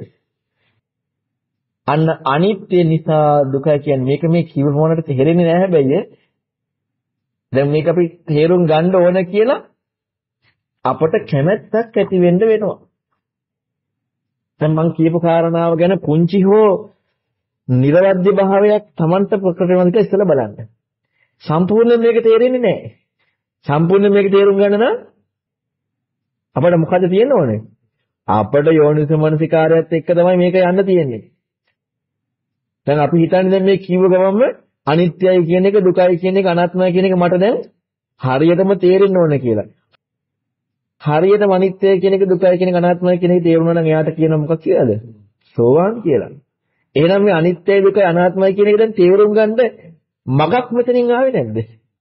අන්න අනිත්‍ය නිසා දුකයි කියන්නේ මේක මේ කිව්ව මොනකට තේරෙන්නේ නැහැ හැබැයි. දැන් මේක අපි තේරුම් ගන්න ඕන කියලා අපට කැමැත්තක් ඇති වෙන්න වෙනවා. දැන් මම කියපු කාරණාව ගැන පුංචි හෝ නිර්වද්‍ය භාවයක් Tamanta ප්‍රකට වෙනවද කියලා ඉස්සෙල්ලා බලන්න. සම්පූර්ණයෙන් මේක තේරෙන්නේ නැහැ. සම්පූර්ණයෙන් මේක තේරුම් ගන්න නම් අපිට මොකද තියෙන්න ඕනේ? අපිට යෝනිසමනසිකාරයත් එක්ක තමයි මේක යන්න තියෙන්නේ. දැන් අපි හිතන්නේ දැන් මේ කිව්ව ගමන්ම අනිත්‍යයි කියන එක, දුකයි කියන එක, අනාත්මයි කියන එක මට දැන් හරියටම තේරෙන්න ඕනේ කියලා. හරියටම අනිත්‍යයි කියන එක, දුකයි කියන එක, අනාත්මයි කියන එක තේරුණා නම් එයාට කියන මොකක් කියලාද? සෝවාන් කියලා. එහෙනම් මේ අනිත්‍යයි, දුකයි, අනාත්මයි කියන එක දැන් තේරුම් ගන්න මගක් මෙතනින් ආවේ නැද්ද?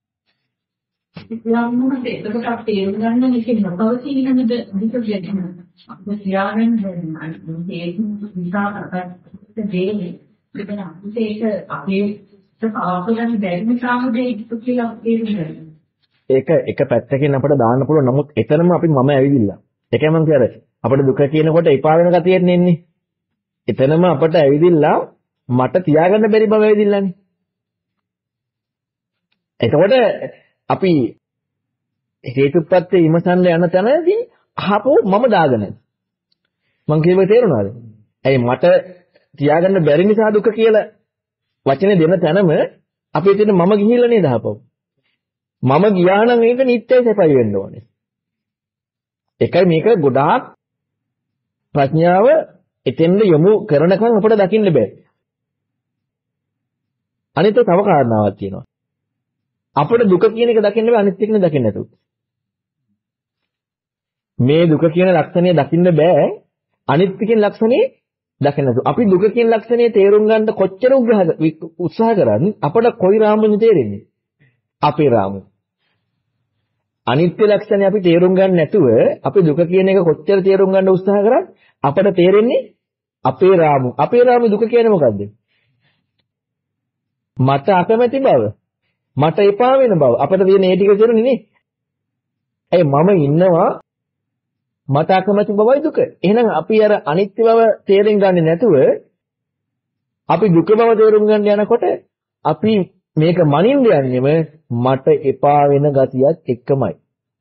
යම්මද එතකොට අපි තේරුම් ගන්න මේකේ නොපවතින නේද දුක කියන්නේ. අපි ත්‍යාගයෙන් මේ විකාරකට දෙන්නේ. ඒක අපේ සාපෝයන් බැරි සාමුදේ දුක කියලා තේරුම් ගන්න. ඒක එක පැත්තකින් අපිට දාන්න පුළුවන්. නමුත් එතනම අපි මම ඇවිදිලා. ඒකයි මම කියන්නේ. අපිට දුක කියනකොට එපා වෙන ගතියක් නෙන්නේ. එතනම අපිට ඇවිදිලා මට තියාගන්න බැරි බව ඇවිදිලානේ. එතකොට අපි හේතුප්‍රත්‍ය විමසන්න යන තැනදී අහපෝ මම දාගෙන. මං කියවේ තේරුණාද? ඇයි මට තියාගන්න බැරි නිසා දුක කියලා වචනේ දෙන තැනම අපි හිතන්නේ මම ගිහිල්ලා නේද ආපහු. මම ගියා නම් ඒක නිත්‍යයි සැපයි වෙන්න ඕනේ. ඒකයි මේක ගොඩාක් ප්‍රඥාව එතෙන්ද යොමු කරනකම් අපිට දකින්න බෑ. අනිත් තව කාරණාවක් තියෙනවා. අපිට දුක කියන එක දකින්න බෑ අනිත් එකනේ දකින්න නැතුව. මේ දුක කියන ලක්ෂණය දකින්න බෑ අනිත් එකේ ලක්ෂණේ දකින්න නැතුව. අපි දුක කියන ලක්ෂණය තේරුම් ගන්න කොච්චර උත්සාහ කරන්නේ අපිට කොයි රාමුවෙන්ද තේරෙන්නේ? අපේ රාමුව. අනිත්‍ය ලක්ෂණය අපි තේරුම් ගන්න නැතුව අපි දුක කියන එක කොච්චර තේරුම් ගන්න උත්සාහ කරත් අපිට තේරෙන්නේ අපේ රාමුව. අපේ රාමුව දුක කියන්නේ මොකද්ද? මට අකමැති බව. මට එපා වෙන බව. අපිට තියෙන මේ ටික තේරුනේ නේ. ඒ මම ඉන්නවා මට අකමැති බවයි දුක. එහෙනම් අපි අර අනිත්‍ය බව තේරුම් ගන්නේ නැතුව අපි දුක බව තේරුම් ගන්න යනකොට අපි මේක මනින්න යන්නේම මට එපා වෙන ගතියත් එක්කමයි.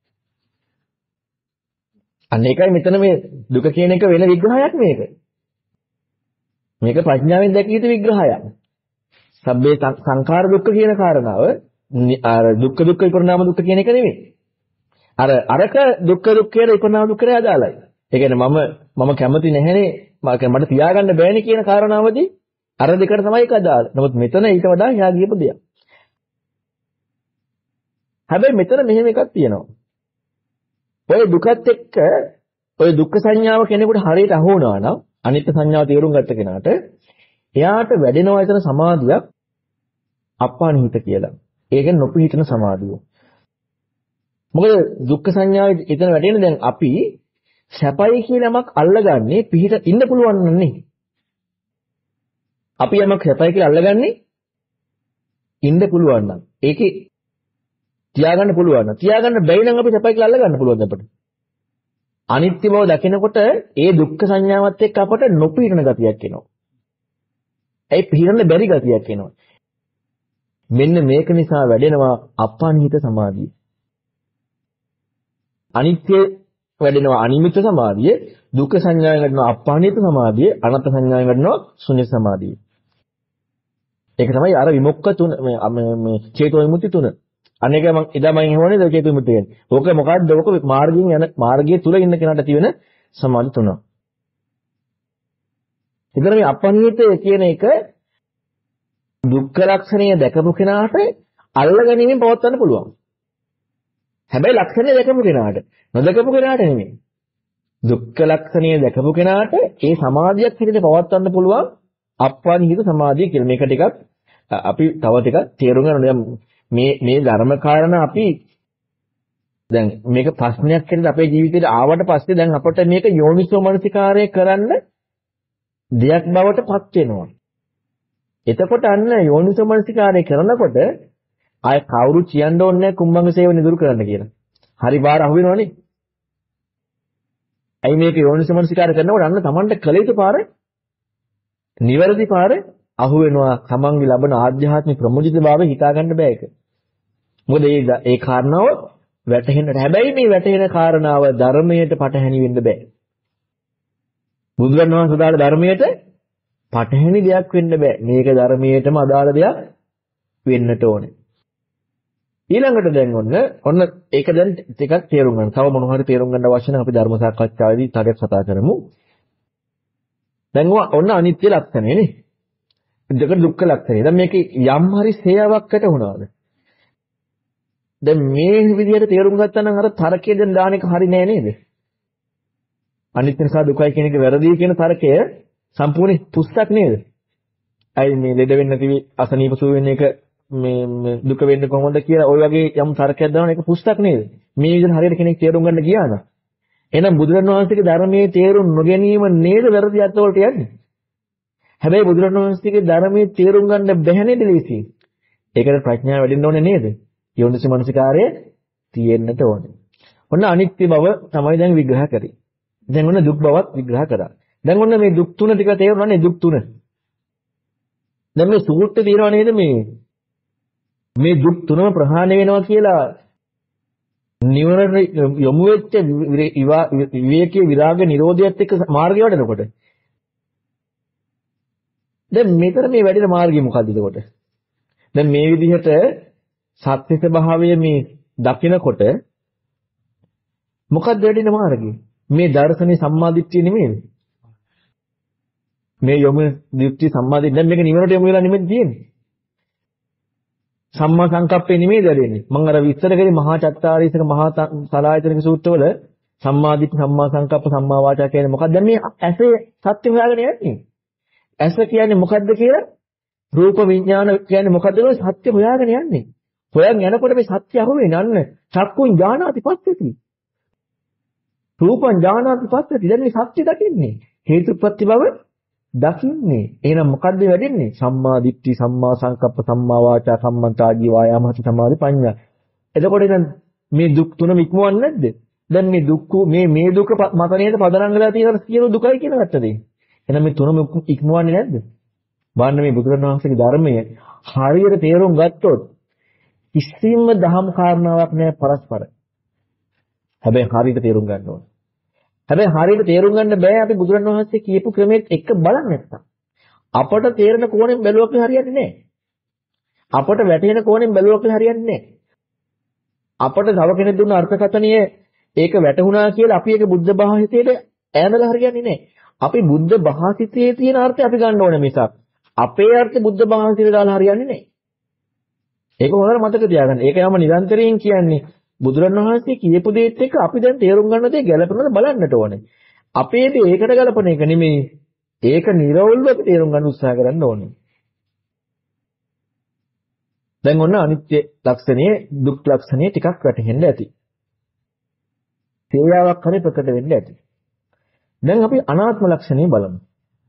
අන්න ඒකයි මෙතන මේ දුක කියන එක වෙන විග්‍රහයක් මේක. මේක ප්‍රඥාවෙන් දැකිය යුතු විග්‍රහයක්. සබ්බේ සංඛාර දුක්ඛ කියන කාරණාව අර දුක්ඛ දුක්ඛ විපරිණාම දුක්ඛ කියන එක නෙමෙයි. අරක දුක්ඛ දුක්ඛයට විපරිණාම දුක්ඛයට අදාළයි. ඒ කියන්නේ මම කැමති නැහැනේ මට තියාගන්න බෑනේ කියන කාරණාවදී අර දෙකට තමයි ඒක අදාළ. නමුත් මෙතන ඊට වඩා එහා ගියපු දෙයක්. හැබැයි මෙතන මෙහෙම එකක් තියෙනවා. ඔය දුකත් එක්ක ඔය දුක්ඛ සංඥාව කෙනෙකුට හරියට අහු වුණා නම් අනිත්‍ය සංඥාව තේරුම් ගත්ත කෙනාට එයාට වැඩෙනවා එතන සමාධියක් අප්පානිහිත කියලා. ඒ කියන්නේ නොපිහිටන සමාධිය. මොකද දුක්ඛ සංඥාවේ එතන වැඩෙන්නේ දැන් අපි සැපයි කියලා යමක් අල්ලගන්නේ පිහිට ඉන්න පුළුවන් නන්නේ. අපි යමක් සැපයි කියලා අල්ලගන්නේ ඉන්න පුළුවන් නම්. ඒකේ තියාගන්න පුළුවන් නම්. තියාගන්න බැරි නම් අපි සැපයි කියලා අල්ලගන්න පුළුවන් අපිට. අනිත්‍ය බව දකිනකොට ඒ දුක්ඛ සංඥාවත් එක්ක අපට නොපිහිටන ගතියක් එනවා. ඒ පිහිටන්න බැරි ගතියක් එනවා. මෙන්න මේක නිසා වැඩෙනවා අප්පානිහිත සමාධිය. අනිත්‍ය වැඩෙනවා අනිමිත්ත සමාධිය, දුක්ඛ සංඥාවෙන් වැඩෙනවා අප්පානිහිත සමාධිය, අනාත්ම සංඥාවෙන් වැඩෙනවා ශුන්‍ය සමාධිය. ඒක තමයි අර විමුක්ඛ තුන මේ චේතෝ විමුක්ති තුන. අනේක මම එදා මම කියවනේ චේතෝ විමුක්තිය කියන්නේ. ඕක මොකද්ද? ඕක මාර්ගයේ තුල ඉන්න කෙනාට තියෙන සමාධි තුන. ඉතින් මේ අප්පනිහිත කියන එක දුක්ඛ ලක්ෂණය දැකපු කෙනාට අල්ලගැනීමෙන් පවත්වන්න පුළුවන්. හැබැයි ලක්ෂණය දැකපු කෙනාට නොදකපු කෙනාට නෙමෙයි. දුක්ඛ ලක්ෂණය දැකපු කෙනාට ඒ සමාධියක් හැටියට පවත්වන්න පුළුවන් අප්පනිහිත සමාධිය කියලා. මේක ටිකක් අපි තව ටිකක් තේරුම් ගන්න ඕනේ. මේ ධර්ම කාරණා අපි දැන් මේක ප්‍රශ්නයක් හැටියට අපේ ජීවිතේට ආවට පස්සේ දැන් අපට මේක යෝනිසෝ මනසිකාරය කරන්න දෙයක් බවට පත් වෙනවා. එතකොට අන්න යෝනිසෝ මනසිකාරය කරනකොට ආය කවුරු කියන්න ඕනේ නැහැ කුම්භංග සේවන දුරු කරන්න කියලා. හරි බාර අහු වෙනවනේ. ඇයි මේක යෝනිසෝ මනසිකාරය කරනකොට අන්න Tamanට කළ යුතු පාර නිවැරදි පාර අහු වෙනවා. Tamanගේ ලබන ආධ්‍යාත්මික ප්‍රමුජිතභාවය හිතා ගන්න බෑ ඒක. මොකද ඒ කාරණාව වැටහෙන්න. හැබැයි මේ වැටහෙන කාරණාව ධර්මයට පටහැනි වෙන්න බෑ. බුදුරණන් වහන්සේ දාලා ධර්මයට පටහැනි දෙයක් වෙන්න බෑ. මේක ධර්මයටම අදාළ දෙයක් වෙන්නට ඕනේ. ඊළඟට දැන් ඔන්න ඒක දැන් ටිකක් තේරුම් ගන්න. තව මොන හරි තේරුම් ගන්න අවශ්‍ය නම් අපි ධර්ම සාකච්ඡාවේදී ටිකක් කතා කරමු. දැන් ඔන්න අනිත්‍ය ලක්ෂණය නේ. දෙක දුක්ඛ ලක්ෂණය. දැන් මේකේ යම් හරි සේයාවක්කට වුණාද? දැන් මේ විදිහට තේරුම් ගත්තා නම් අර තර්කයේ දැන් දාන එක හරි නෑ නේද? අනිත්‍ය නිසා දුකයි කියන එක වැරදි කියන තර්කය සම්පූර්ණ පුස්තක් නේද? අයි මේ ලෙඩ වෙන්න තිබි අසනීප සුව වෙන එක මේ දුක වෙන්නේ කොහොමද කියලා ওই වගේ යම් තර්කයක් දාන එක පුස්තක් නේද? මේ විදිහට හරියට කෙනෙක් තේරුම් ගන්න ගියා නම් එහෙනම් බුදුරණන් වහන්සේගේ ධර්මයේ තේරුම් නොගැනීම නේද වැරදි අර්ථවලට යන්නේ? හැබැයි බුදුරණන් වහන්සේගේ ධර්මයේ තේරුම් ගන්න බැහැ නේද ලීසි? ඒකට ප්‍රඥාව වැඩෙන්න ඕනේ නේද? යෝනිසෝ මනසිකාරය තියෙන්නට ඕනේ. ඔන්න අනිත්‍ය බව තමයි දැන් විග්‍රහ කරේ. දැන් ඔන්න දුක් බවත් විග්‍රහ කරා. දැන් ඔන්න මේ දුක් තුන ටික තේරුණානේ දුක් තුන. දැන් මේ සූත්‍රය තියෙනවා නේද මේ දුක් තුනම ප්‍රහාණය වෙනවා කියලා නිවන යොමු වෙච්ච විවේකයේ විරාග නිරෝධයත් එක්ක මාර්ගය වඩනකොට දැන් මෙතන මේ වැඩින මාර්ගය මොකද්ද එතකොට? දැන් මේ විදිහට සත්‍ය ස්වභාවය මේ දකිනකොට මොකක්ද වැඩින මාර්ගය? මේ දර්ශනේ සම්මාදිට්ඨිය නෙමෙයිද? මේ යොමු දිට්ඨි සම්මාදිට්ඨිය දැන් මේක නිවනට යොමු වෙලා නෙමෙයි තියෙන්නේ. සම්මා සංකප්පේ නෙමෙයි දැලෙන්නේ. මම අර විස්තර කරේ මහා චත්තාරීසක මහා සලායතනික සූත්‍රවල සම්මාදිට්ඨි සම්මා සංකප්ප සම්මා වාචා කියන්නේ මොකක්ද? දැන් මේ ඇසේ සත්‍ය හොයාගෙන යන්නේ. ඇස කියන්නේ මොකද්ද කියලා? රූප විඥාන කියන්නේ මොකද්ද කියලා සත්‍ය හොයාගෙන යන්නේ. හොයන් යනකොට මේ සත්‍ය අහුවෙන්නේ අන්න චක්කුන් ඥානාති පස්සති. රූපං ඥානාති පස්සති. දැන් මේ සත්‍ය දකින්නේ. හේතුප්‍රත්‍ය බව දකින්නේ. එහෙනම් මොකද්ද වෙන්නේ? සම්මා දිට්ඨි, සම්මා සංකප්ප, සම්මා වාචා, කම්මන්තා ජීවායාමහති සමාධි ප්‍රඥා. එතකොට දැන් මේ දුක් තුන ඉක්මවන්නේ නැද්ද? දැන් මේ දුක්ඛ මේ දුක මතනේට පදනම් වෙලා තියෙන සියලු දුකයි කියන වැටද? එහෙනම් මේ තුනම ඉක්මවන්නේ නැද්ද? බලන්න මේ බුදුරණවහන්සේගේ ධර්මය හරියට තේරුම් ගත්තොත් කිසිම දහම් කාරණාවක් නැහැ පරස්පර. හැබැයි හරියට තේරුම් ගන්න ඕනේ. හැබැයි හරියට තේරුම් ගන්න බෑ අපි බුදුරණවහන්සේ කියපු ක්‍රමයට එක බලන්න නැත්තම්. අපට තේරෙන කෝණයෙන් බැලුවක් හරියන්නේ නැහැ. අපට වැටෙන කෝණයෙන් බැලුවක් හරියන්නේ නැහැ. අපට තව කෙනෙක් දුන්න අර්ථකථනය ඒක වැටුණා කියලා අපි ඒක බුද්ධ භාෂිතයට ඈඳලා හරියන්නේ නැහැ. අපි බුද්ධ භාෂිතයේ තියෙන අර්ථය අපි ගන්න ඕනේ මිසක් අපේ අර්ථය බුද්ධ භාෂිතයට දාලා හරියන්නේ නැහැ. ඒක හොඳට මතක තියාගන්න. ඒක යම නිරන්තරයෙන් කියන්නේ බුදුරණවහන්සේ කියපු දේත් එක්ක අපි දැන් තේරුම් ගන්න දේ ගැළපෙනවද බලන්නට ඕනේ. අපේ දේ ඒකට ගැළපෙන එක නෙමෙයි. ඒක නිර්වෘල්ව තේරුම් ගන්න උත්සාහ කරන්න ඕනේ. දැන් ඔන්න අනිත්‍ය ලක්ෂණයේ දුක් ලක්ෂණයේ ටිකක් වැටහෙන්න ඇති. තේයාවක් හරි ප්‍රකට වෙන්න ඇති. දැන් අපි අනාත්ම ලක්ෂණය බලමු.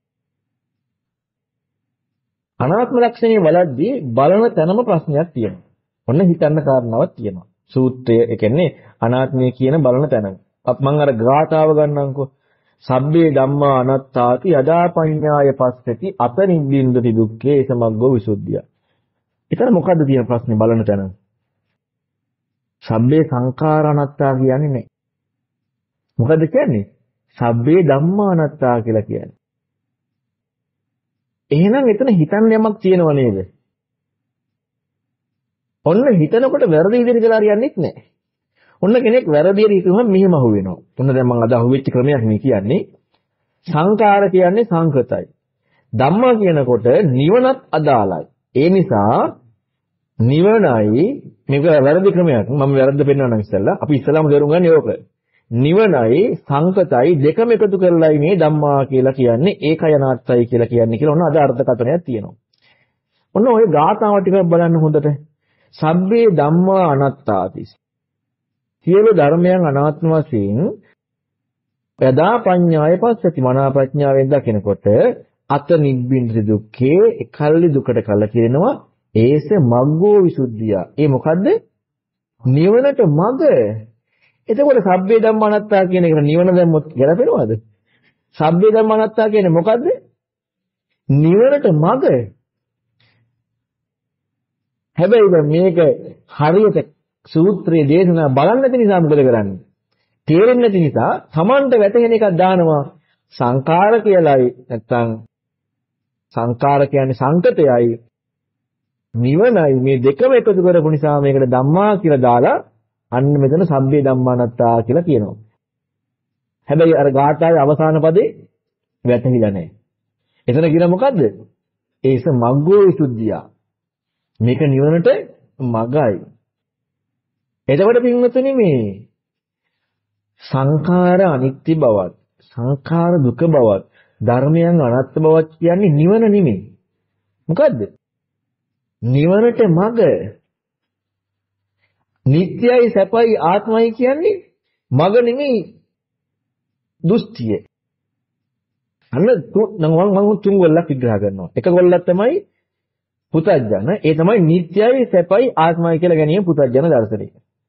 අනාත්ම ලක්ෂණය බලද්දී බලන තැනම ප්‍රශ්නයක් තියෙනවා. ඔන්න හිතන්න කාරණාවක් තියෙනවා. සූත්‍රය ඒ කියන්නේ අනාත්මය කියන බලන තැන. මම අර ගාථාව ගන්නම්කෝ. සබ්බේ ධම්මා අනාත්තාති යදා පඤ්ඤාය පස්සති අත නිබ්බින්දති දුක්ඛේ සමග්ගෝ විසුද්ධිය. ඊතර මොකද්ද තියෙන ප්‍රශ්නේ බලන තැන? සබ්බේ සංඛාර අනාත්තා කියන්නේ නැහැ. මොකද්ද කියන්නේ? සබ්බේ ධම්මා අනාත්තා කියලා කියන්නේ. එහෙනම් එතන හිතන්න යමක් තියෙනව නේද? ඔන්න හිතනකොට වැරදි විදිහට කියලා හරියන්නේ නැහැ. ඔන්න කෙනෙක් වැරදියට හිතුවම මෙහෙම අහුවෙනවා. ඔන්න දැන් මම අද අහුවෙච්ච ක්‍රමයක් නේ කියන්නේ. සංකාර කියන්නේ සංකතයි. ධම්මා කියනකොට නිවනත් අදාළයි. ඒ නිසා නිවනයි මේක වැරදි ක්‍රමයක්. මම වැරද්ද පෙන්නන්නම් ඉස්සෙල්ලා. අපි ඉස්සෙල්ලාම තේරුම් ගන්න ඕක. නිවනයි සංකතයි දෙකම එකතු කරලායි මේ ධම්මා කියලා කියන්නේ. ඒකයි අනාත්තයි කියලා කියන්නේ කියලා ඔන්න අද අර්ථකථනයක් තියෙනවා. ඔන්න ওই ගාථාව ටිකක් බලන්න හොඳට. සබ්බේ ධම්මා අනාත්තාති. සියලු ධර්මයන් අනාත්ම වශයෙන් යදා පඤ්ඤාය පස්සති මනා ප්‍රඥාවෙන් දකිනකොට අත නිබ්බින්දති දුක්ඛේ එකල්ලි දුකට කල කියනවා ඒස මග්ගෝ විසුද්ධිය. ඒ මොකද්ද? නිවනට මග. එතකොට සබ්බේ ධම්මා අනාත්තා කියන එකට නිවන දැම්මොත් ගැලපෙනවද? සබ්බේ ධම්මා අනාත්තා කියන්නේ මොකද්ද? නිවනට මග. හැබැයි දැන් මේක හරියට සූත්‍රයේ දේශනා බලන්න නැති නිසා මොකද කරන්නේ? තේරෙන්නේ නැති නිසා Tamanට වැටහෙන එකක් දානවා සංකාර කියලායි නැත්නම් සංකාර කියන්නේ සංකතයයි නිවනයි මේ දෙකම එකතු කරපු නිසා මේකට ධම්මා කියලා දාලා අන්න මෙතන සබ්බේ ධම්මානත්තා කියලා කියනවා. හැබැයි අර ගාථාවේ අවසාන පදේ වැටහිලා නැහැ. එතන කියන මොකද්ද? ඒස මග්ගෝ විසුද්ධිය. මේක නිවනට මගයි. එතකොට පින්වතුනි මේ සංඛාර අනිත්‍ය බවත් සංඛාර දුක බවත් ධර්මයන් අනාත්ම බවත් කියන්නේ නිවන නෙමෙයි. මොකද්ද? නිවනට මග. නිට්ටයයි සැපයි ආත්මයි කියන්නේ මග නෙමෙයි දෘෂ්ටිය. අන්න මම තුන් ගොල්ලක් විග්‍රහ කරනවා. එක ගොල්ලක් තමයි පුතඥ. ඒ තමයි නිට්ටයයි සැපයි ආත්මයි කියලා ගැනීම පුතඥ දර්ශනය.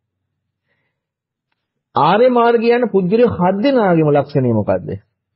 ආර්ය මාර්ගය යන පුද්ගලයෝ 7 දෙනාගේම ලක්ෂණය මොකද්ද?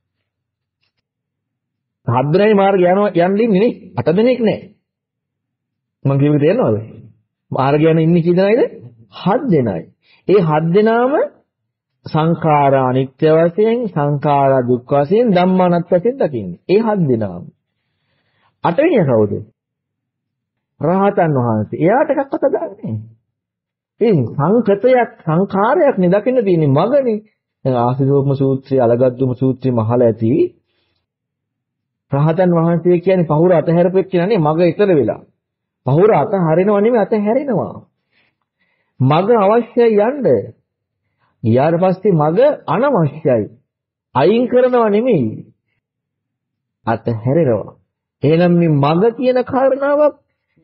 7 දෙනාගේ මාර්ගය යන්නේ නේ 8 දෙනෙක් නෑ. මම කියුවේ තේරෙනවද? මාර්ගය යන ඉන්නේ කී දෙනායිද? 7 දෙනායි. ඒ 7 දෙනාම සංඛාර අනිත්‍ය වශයෙන් සංඛාර දුක් වශයෙන් ධම්මානත් වශයෙන් දකින්නේ. ඒ 7 දෙනාම. අටවෙනියා කවුද? රහතන් වහන්සේ. එයාට එකක්වත් අදාළ නැහැ. ඉතින් සංකතයක් සංඛාරයක් නේ දකින්න තියෙන්නේ මගනේ. දැන් ආසිරෝපම සූත්‍රය, අලගද්දුම සූත්‍රය මහලා ඇති. රහතන් වහන්සේ කියන්නේ පහුර අතහැරපෙක් කියලානේ මග ඊතර වෙලා. පහුර අතහරිනව නෙමෙයි අතහැරෙනවා. මග අවශ්‍යයි යන්න. ඊට පස්සේ මග අනවශ්‍යයි. අයින් කරනව නෙමෙයි. අතහැරෙනවා. එහෙනම් මේ මග කියන කාරණාවක්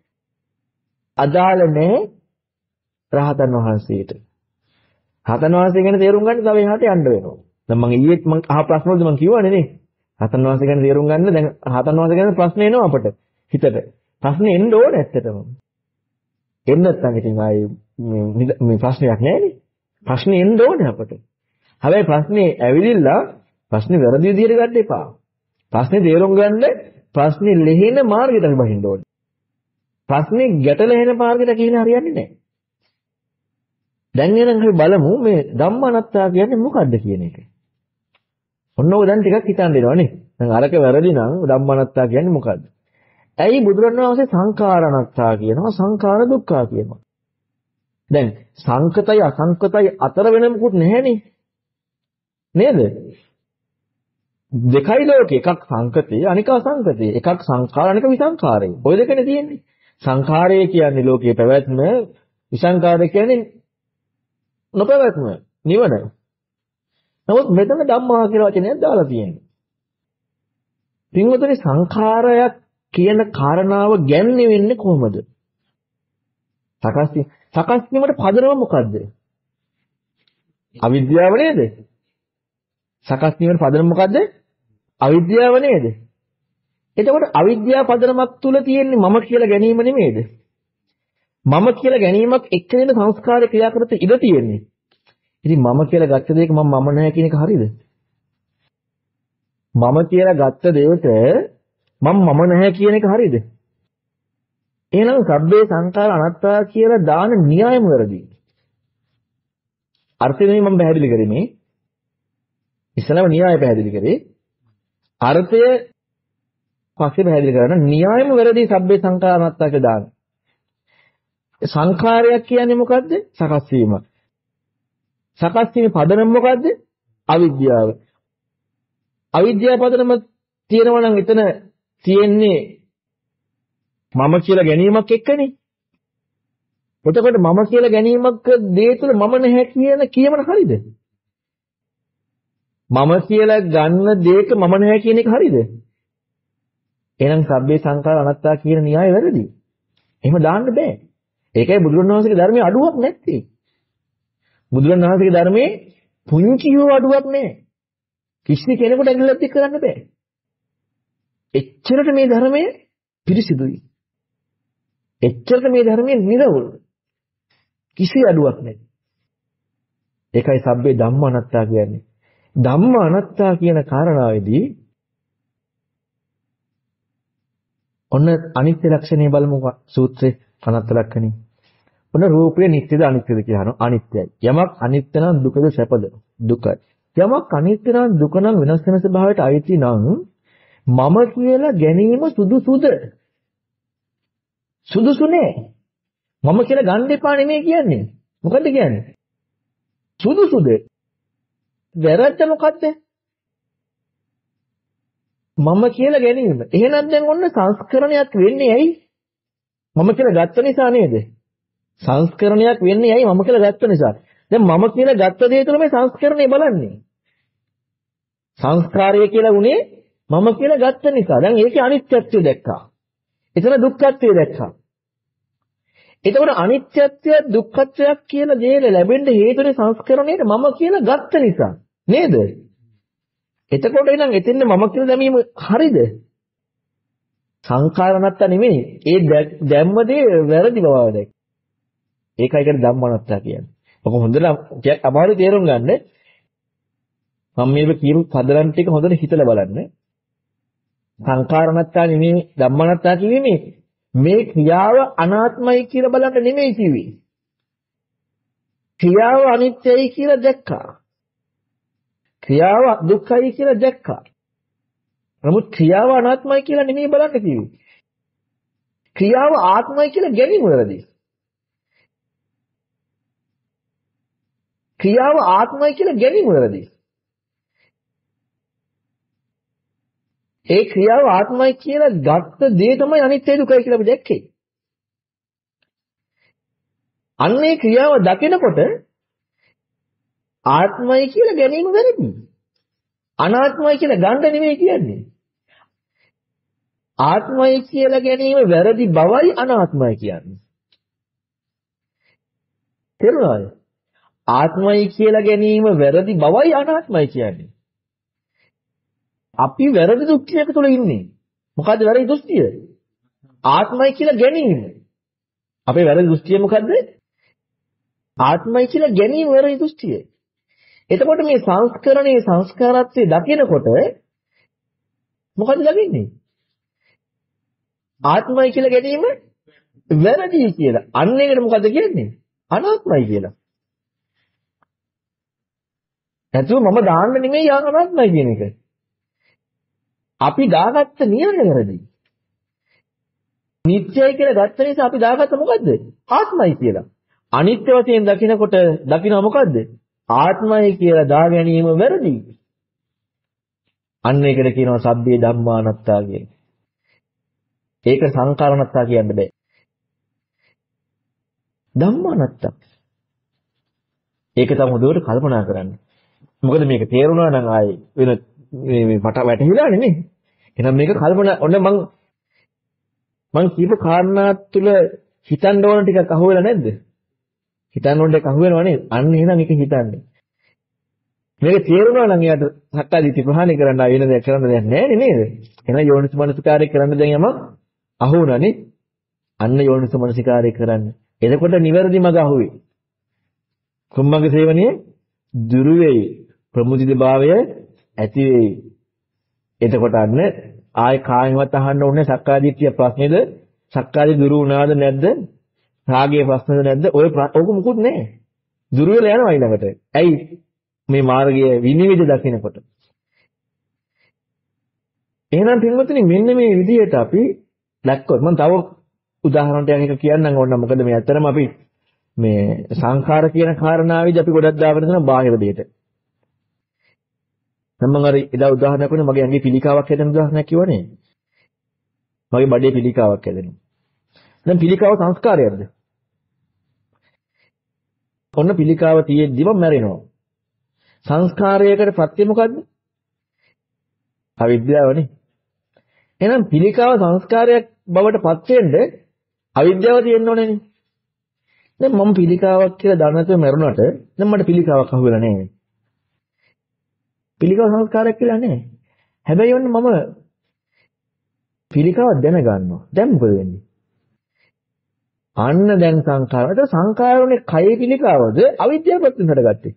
අදාළ නැහැ රහතන් වහන්සේට. රහතන් වහන්සේ ගැන තේරුම් ගන්න තව එහාට යන්න වෙනවා. දැන් මම ඊයේ මම අහ ප්‍රශ්න වලදී මම කිව්වනේ නේ. රහතන් වහන්සේ ගැන තේරුම් ගන්න දැන් රහතන් වහන්සේ ගැන ප්‍රශ්න එනවා අපට හිතට. ප්‍රශ්නේ එන්න ඕනේ ඇත්තටම. එන්න නැත්නම් ඉතින් ආයේ මේ ප්‍රශ්නයක් නැහැනේ. ප්‍රශ්නේ එන්න ඕනේ අපට. හැබැයි ප්‍රශ්නේ ඇවිදිලා ප්‍රශ්නේ වැරදි විදිහට ගන්න එපා. ප්‍රශ්නේ තේරුම් ගන්න ප්‍රශ්නේ ලෙහෙන මාර්ගයට අපි බහින්න ඕනේ. ප්‍රශ්නේ ගැටලෙහෙන මාර්ගයට කියලා හරියන්නේ නැහැ. දැන් එනම් අපි බලමු මේ ධම්මානත්තා කියන්නේ මොකක්ද කියන එක. ඔන්න ඔය දැන් ටිකක් හිතන්න දෙනවා නේ. දැන් අරක වැරදි නම් ධම්මානත්තා කියන්නේ මොකද්ද? ඇයි බුදුරණවහන්සේ සංඛාරණත්තා කියනවා සංඛාර දුක්ඛා කියනවා. දැන් සංකතය අසංකතය අතර වෙනමකුත් නැහැනේ. නේද? දෙකයි ලෝකේ. එකක් සංකතේ අනික අසංකතේ. එකක් සංඛාර අනික විසංඛාරය. ඔය දෙකනේ තියෙන්නේ. සංඛාරය කියන්නේ ලෝකයේ පැවැත්ම, විසංඛාරය කියන්නේ නොපැවැත්ම, නිවන. නමුත් මෙතන ධම්මා කියලා වචනයක් දාලා තියෙනවා. පින්වතුනි සංඛාරයක් කියන කාරණාව ගැන්නේ වෙන්නේ කොහොමද? සකස් වීමට පදනම මොකද්ද? අවිද්‍යාව නේද? සකස් වීමට පදනම මොකද්ද? අවිද්‍යාව නේද? එතකොට අවිද්‍යාව පදනමක් තුල තියෙන්නේ මම කියලා ගැනීම නෙමෙයිද? මම කියලා ගැනීමක් එක්කෙනෙක් සංස්කාර ක්‍රියා කරත් ඉඩ තියෙන්නේ. ඉතින් මම කියලා ගත්ත දෙයක මම නැහැ කියන එක හරියද? මම කියලා ගත්ත දෙයට මම නැහැ කියන එක හරියද? එහෙනම් සබ්බේ සංඛාර අනාත්තා කියලා දාන න්‍යායම වැරදි. අර්ථය නෙමෙයි මම පැහැදිලි කරේ මේ. ඉස්සලම න්‍යාය පැහැදිලි කරේ. අර්ථය පස්සේ පැහැදිලි කරන න්‍යායම වැරදි සබ්බේ සංඛාර අනාත්තා කියලා දාන. සංඛාරයක් කියන්නේ මොකද්ද? සකස් වීම. සකස් වීමේ පදනම මොකද්ද? අවිද්‍යාව. අවිද්‍යාව පදනම තියෙනවා නම් එතන තියෙන්නේ මම කියලා ගැනීමක් එක්කනේ. එතකොට මම කියලා ගැනීමක් දේ තුළ මම නැහැ කියන කියමන හරියද? මම කියලා ගන්න දෙයක මම නැහැ කියන එක හරියද? එහෙනම් සබ්බේ සංඛාර අනාත්තා කියන න්‍යාය වැරදි. එහෙම දාන්න බෑ. ඒකයි බුදුරණවහන්සේගේ ධර්මයේ අඩුවක් නැත්තේ. බුදුරණවහන්සේගේ ධර්මයේ පුංචි හෝ අඩුවක් නැහැ. කිසි කෙනෙකුට ඇඟිල්ලක් දික් කරන්න බෑ. එච්චරට මේ ධර්මයේ පිරිසිදුයි. එච්චරට මේ ධර්මයේ නිරවුල්. කිසි අඩුවක් නැහැ. ඒකයි සබ්බේ ධම්ම අනාත්තා කියන්නේ. ධම්ම අනාත්තා කියන කාරණාවේදී ඔන්න අනිත්‍ය ලක්ෂණය බලමු සූත්‍රේ අනාත්ත ලක්ෂණේ. ඔන්න රූපය නිට්ටයද අනිත්‍යද කියලා අහනවා. අනිත්‍යයි. යමක් අනිත්‍ය නම් දුකද සැපද? දුකයි. යමක් අනිත්‍ය නම් දුක නම් වෙනස් වෙන ස්වභාවයට අයිති නම් මම කියලා ගැනීම සුදුසුද? සුදුසු නෑ. මම කියලා ගන්න එපා නෙමෙයි කියන්නේ. මොකද්ද කියන්නේ? සුදුසුද? වැරද්ද මොකද්ද? මම කියලා ගැනීම. එහෙනම් දැන් ඔන්න සංස්කරණයක් වෙන්නේ ඇයි? මම කියලා ගත්ත නිසා නේද? සංස්කරණයක් වෙන්නේ ඇයි? මම කියලා ගත්ත නිසා. දැන් මම කියලා ගත්ත දේ තුළ මේ සංස්කරණය බලන්නේ. සංස්කාරය කියලා උනේ මම කියලා ගත්ත නිසා. දැන් ඒකේ අනිත්‍යත්වය දැක්කා. එතන දුක්ඛත්වය දැක්කා. එතකොට අනිත්‍යත්වය දුක්ඛත්වයක් කියලා දේ ලැබෙන්න හේතුනේ සංස්කරණයට මම කියලා ගත්ත නිසා. නේද? එතකොට එහෙනම් එතෙන්න මම කියලා දැමීම හරිද? සංඛාර නැත්ත නෙමෙයි. ඒ දැම්මදී වැරදි බව දැක්ක. ඒකයි කියන්නේ ධම්මනත්තා කියන්නේ. ඔක හොඳට අමාරු තේරුම් ගන්න. මම මේක කියපු පදලන් ටික හොඳට හිතලා බලන්න. සංඛාර නැත්තා නෙමෙයි ධම්මනත්තා කිව්වේ මේ ක්‍රියාව අනාත්මයි කියලා බලන්න නෙමෙයි කිව්වේ. ක්‍රියාව අනිත්‍යයි කියලා දැක්කා. ක්‍රියාව දුක්ඛයි කියලා දැක්කා. නමුත් ක්‍රියාව අනාත්මයි කියලා නෙමෙයි බලන්න කිව්වේ. ක්‍රියාව ආත්මයි කියලා ගැනීම වැරදි. ක්‍රියාව ආත්මයි කියලා ගැනීම වැරදි. ඒ ක්‍රියාව ආත්මයි කියලා ගත්ත දේ තමයි අනිත්‍ය දුකයි කියලා අපි දැක්කේ. අන්නේ ක්‍රියාව දකිනකොට ආත්මයි කියලා ගැනීම වැරදි. අනාත්මයි කියලා ගන්න නෙමෙයි කියන්නේ. ආත්මයි කියලා ගැනීම වැරදි බවයි අනාත්මයි කියන්නේ. තේරුණාද? ආත්මයි කියලා ගැනීම වැරදි බවයි අනාත්මයි කියන්නේ. අපි වැරදි දෘෂ්ටියක තුල ඉන්නේ. මොකද්ද වැරදි දෘෂ්ටිය? ආත්මයි කියලා ගැනීම. අපේ වැරදි දෘෂ්ටිය මොකද්ද? ආත්මයි කියලා ගැනීම වැරදි දෘෂ්ටිය. එතකොට මේ සංස්කරණයේ සංස්කාරත්වයේ දකිනකොට මොකද දකින්නේ? ආත්මයි කියලා ගැනීම වැරදි කියලා. අන්න ඒකට මොකද කියන්නේ? අනාත්මයි කියලා. නැතුව මම දාන්න නෙමෙයි අනාත්මයි කියන එක. අපි දාගත්ත නියමය වැරදි. නිත්‍යයි කියලා ගත්ත නිසා අපි දාගත්ත මොකද්ද? ආත්මයි කියලා. අනිත්‍ය වශයෙන් දකිනකොට දකිනවා මොකද්ද? ආත්මයි කියලා දා ගැනීම වැරදි. අන්න ඒකට කියනවා සබ්බේ ධම්මානත්තා කියලා. ඒක සංකාරණත්තා කියන්න බෑ. ධම්මානත්තා. ඒක තමයි හොඳට කල්පනා කරන්න. මොකද මේක තේරුණා නම් ආයේ වෙන මේ මට වැටහිලා නෙමෙයි. එහෙනම් මේක කල්පනා ඔන්න මං කියපු කාරණා තුල හිතන්න ඕන ටිකක් අහුවෙලා නැද්ද? හිතන්න ඕන ටික අහුවෙනව නේද? අන්න එහෙනම් ඒක හිතන්නේ. මේක තේරුණා නම් එයාට සක්කාදිට්ඨි ප්‍රහාණය කරන්න වෙන දෙයක් කරන්න දෙයක් නැහැ නේද? එහෙනම් යෝනිසමනසිකාරය කරන්න දැන් යමක් අහුණානේ. අන්න යෝනිසමනසිකාරය කරන්න. එතකොට නිවැරදි මඟ අහුවේ. කුම්මඟ සේවනයේ දුරු වෙයි. ප්‍රමුදිත භාවය ඇති වෙයි. එතකොට අන්න ආයේ කායිමත් අහන්න ඕනේ සක්කාදිට්ඨිය ප්‍රශ්නේද? සක්කාදි දුරු වුණාද නැද්ද? රාගයේ ප්‍රශ්නද නැද්ද? ඔක මුකුත් නැහැ. දුරු වෙලා යනවා ඊළඟට. ඇයි? මේ මාර්ගය විනිවිද දකිනකොට. එහෙනම් පින්වත්නි මෙන්න මේ විදිහට අපි දැක්කොත් මම තව උදාහරණයක් එක කියන්නම් ඕන මොකද මේ ඇත්තටම අපි මේ සංඛාර කියන කාරණාවේදී අපි ගොඩක් දාගෙන යන බාහිර දෙයට. මම අර එදා උදාහරණයක් වුණේ මගේ ඇඟේ පිළිකාවක් හැදෙන උදාහරණයක් කිව්වනේ. මගේ බඩේ පිළිකාවක් හැදෙනවා. දැන් පිළිකාව සංස්කාරයක්ද? ඔන්න පිළිකාව තියෙද්දිම මැරෙනවා. සංස්කාරයකට ප්‍රත්‍ය මොකද්ද? අවිද්‍යාවනේ. එහෙනම් පිළිකාව සංස්කාරයක් බවට පත් වෙන්න අවිද්‍යාව තියෙන්න ඕනේනේ. දැන් මම පිළිකාවක් කියලා දන්නතේ මරුණට දැන් මට පිළිකාවක් අහුවෙලා නැහැ. පිළිකාව සංස්කාරයක් කියලා නැහැ. හැබැයි ඔන්න මම පිළිකාව දැනගන්නවා. දැන් මොකද වෙන්නේ? අන්න දැන් සංඛාරයට සංඛාරෝනේ කයේ පිළිකාවද අවිද්‍යාවපත් හටගත්තේ.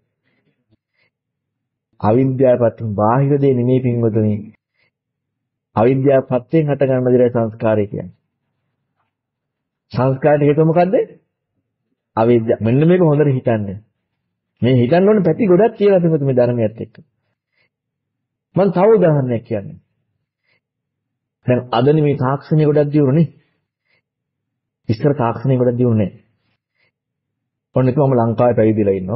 අවිද්‍යාවපත් බාහිර දෙය නෙමෙයි පින්වතුනි. අවිද්‍යාවපත්යෙන් හට ගන්න දේ සංස්කාරය කියන්නේ. සංස්කාරයට හේතුව මොකද්ද? අවිද්‍යාව. මෙන්න මේක හොඳට හිතන්න. මේ හිතන්න ඕනේ පැති ගොඩක් කියලා පින්වතුනි මේ ධර්මයත් එක්ක. මම තව උදාහරණයක් කියන්නම්. දැන් අදනේ මේ තාක්ෂණය ගොඩක් දියුණුනේ. ඉස්සර තාක්ෂණය ගොඩක් දියුණු නැහැ. ඔන්න ඒක මම ලංකාවේ පැවිදිලා ඉන්නවා.